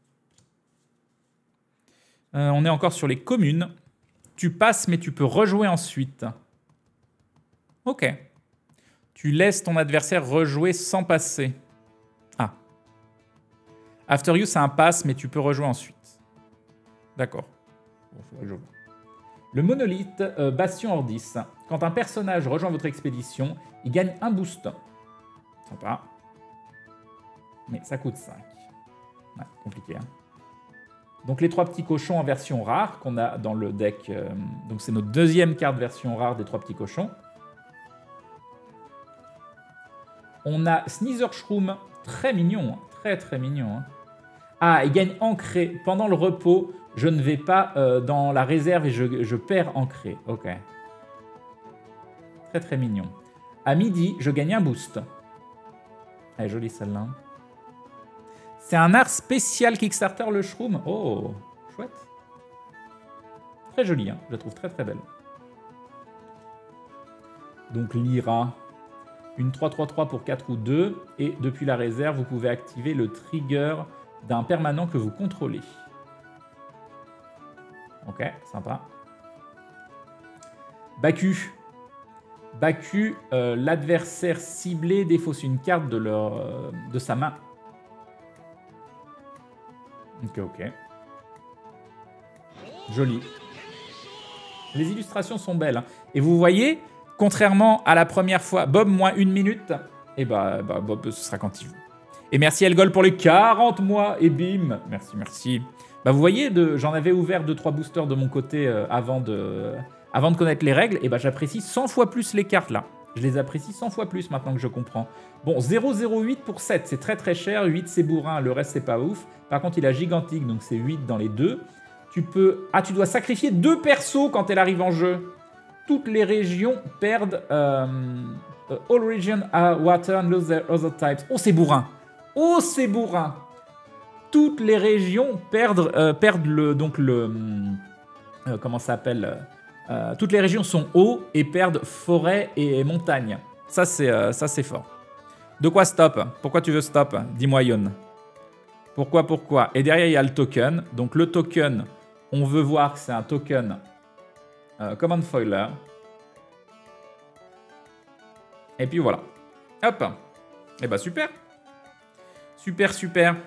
euh, On est encore sur les communes. Tu passes, mais tu peux rejouer ensuite. Ok. Tu laisses ton adversaire rejouer sans passer. Ah. After You, c'est un pass, mais tu peux rejouer ensuite. D'accord. Bon, faudrait que je vois. Le monolithe euh, Bastion Ordis. Quand un personnage rejoint votre expédition, il gagne un boost. Sympa. Mais ça coûte cinq. Ouais, compliqué. Hein. Donc les trois petits cochons en version rare qu'on a dans le deck. Euh, donc c'est notre deuxième carte version rare des trois petits cochons. On a Sneezer Shroom. Très mignon. Hein. Très très mignon. Hein. Ah, il gagne ancré. Pendant le repos, je ne vais pas euh, dans la réserve et je, je perds ancré. Ok. Très très mignon. À midi, je gagne un boost. Elle est jolie celle-là. C'est un art spécial Kickstarter, le Shroom. Oh, chouette. Très joli, hein. Je la trouve très très belle. Donc Lyra. Une trois trois trois pour quatre ou deux. Et depuis la réserve, vous pouvez activer le trigger d'un permanent que vous contrôlez. Ok, sympa. Baku. Baku, euh, l'adversaire ciblé défausse une carte de, leur, euh, de sa main. Ok, ok. Joli. Les illustrations sont belles. Hein. Et vous voyez, contrairement à la première fois, Bob, moins une minute, et bah, bah Bob, ce sera quand il veut. Et merci Elgol pour les quarante mois, et bim. Merci, merci. Bah, vous voyez, j'en avais ouvert deux trois boosters de mon côté euh, avant, de, avant de connaître les règles, et bah j'apprécie cent fois plus les cartes là. Je les apprécie cent fois plus maintenant que je comprends. Bon, zéro virgule zéro huit pour sept, c'est très très cher. huit, c'est bourrin, le reste, c'est pas ouf. Par contre, il a gigantique, donc c'est huit dans les deux. Tu peux... Ah, tu dois sacrifier deux persos quand elle arrive en jeu. Toutes les régions perdent... Euh... All regions are water and lose their other types. Oh, c'est bourrin. Oh, c'est bourrin. Toutes les régions perdent, euh, perdent le... Donc le... Euh, comment ça s'appelle Euh, toutes les régions sont eau et perdent forêt et montagne. Ça, c'est euh, ça c'est fort. De quoi stop? Pourquoi tu veux stop? Dis-moi, Yon. Pourquoi, pourquoi? Et derrière, il y a le token. Donc, le token, on veut voir que c'est un token euh, command foiler. Et puis, voilà. Hop. Et bah, super. Super, super.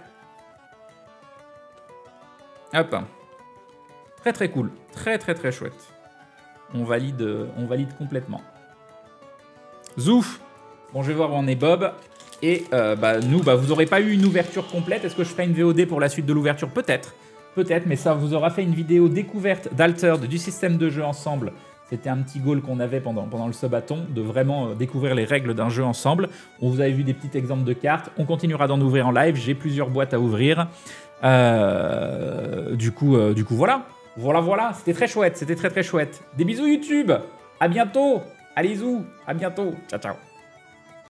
Hop. Très, très cool. Très, très, très chouette. On valide, on valide complètement. Zouf. Bon, je vais voir où en est Bob. Et euh, bah, nous, bah, vous n'aurez pas eu une ouverture complète. Est-ce que je ferai une V O D pour la suite de l'ouverture? Peut-être. Peut-être, mais ça vous aura fait une vidéo découverte d'Altered, du système de jeu ensemble. C'était un petit goal qu'on avait pendant, pendant le subathon, de vraiment euh, découvrir les règles d'un jeu ensemble. On vous avait vu des petits exemples de cartes. On continuera d'en ouvrir en live. J'ai plusieurs boîtes à ouvrir. Euh, du coup, euh, du coup, voilà. Voilà, voilà, c'était très chouette, c'était très très chouette. Des bisous YouTube, à bientôt, allez zou, à bientôt, ciao ciao.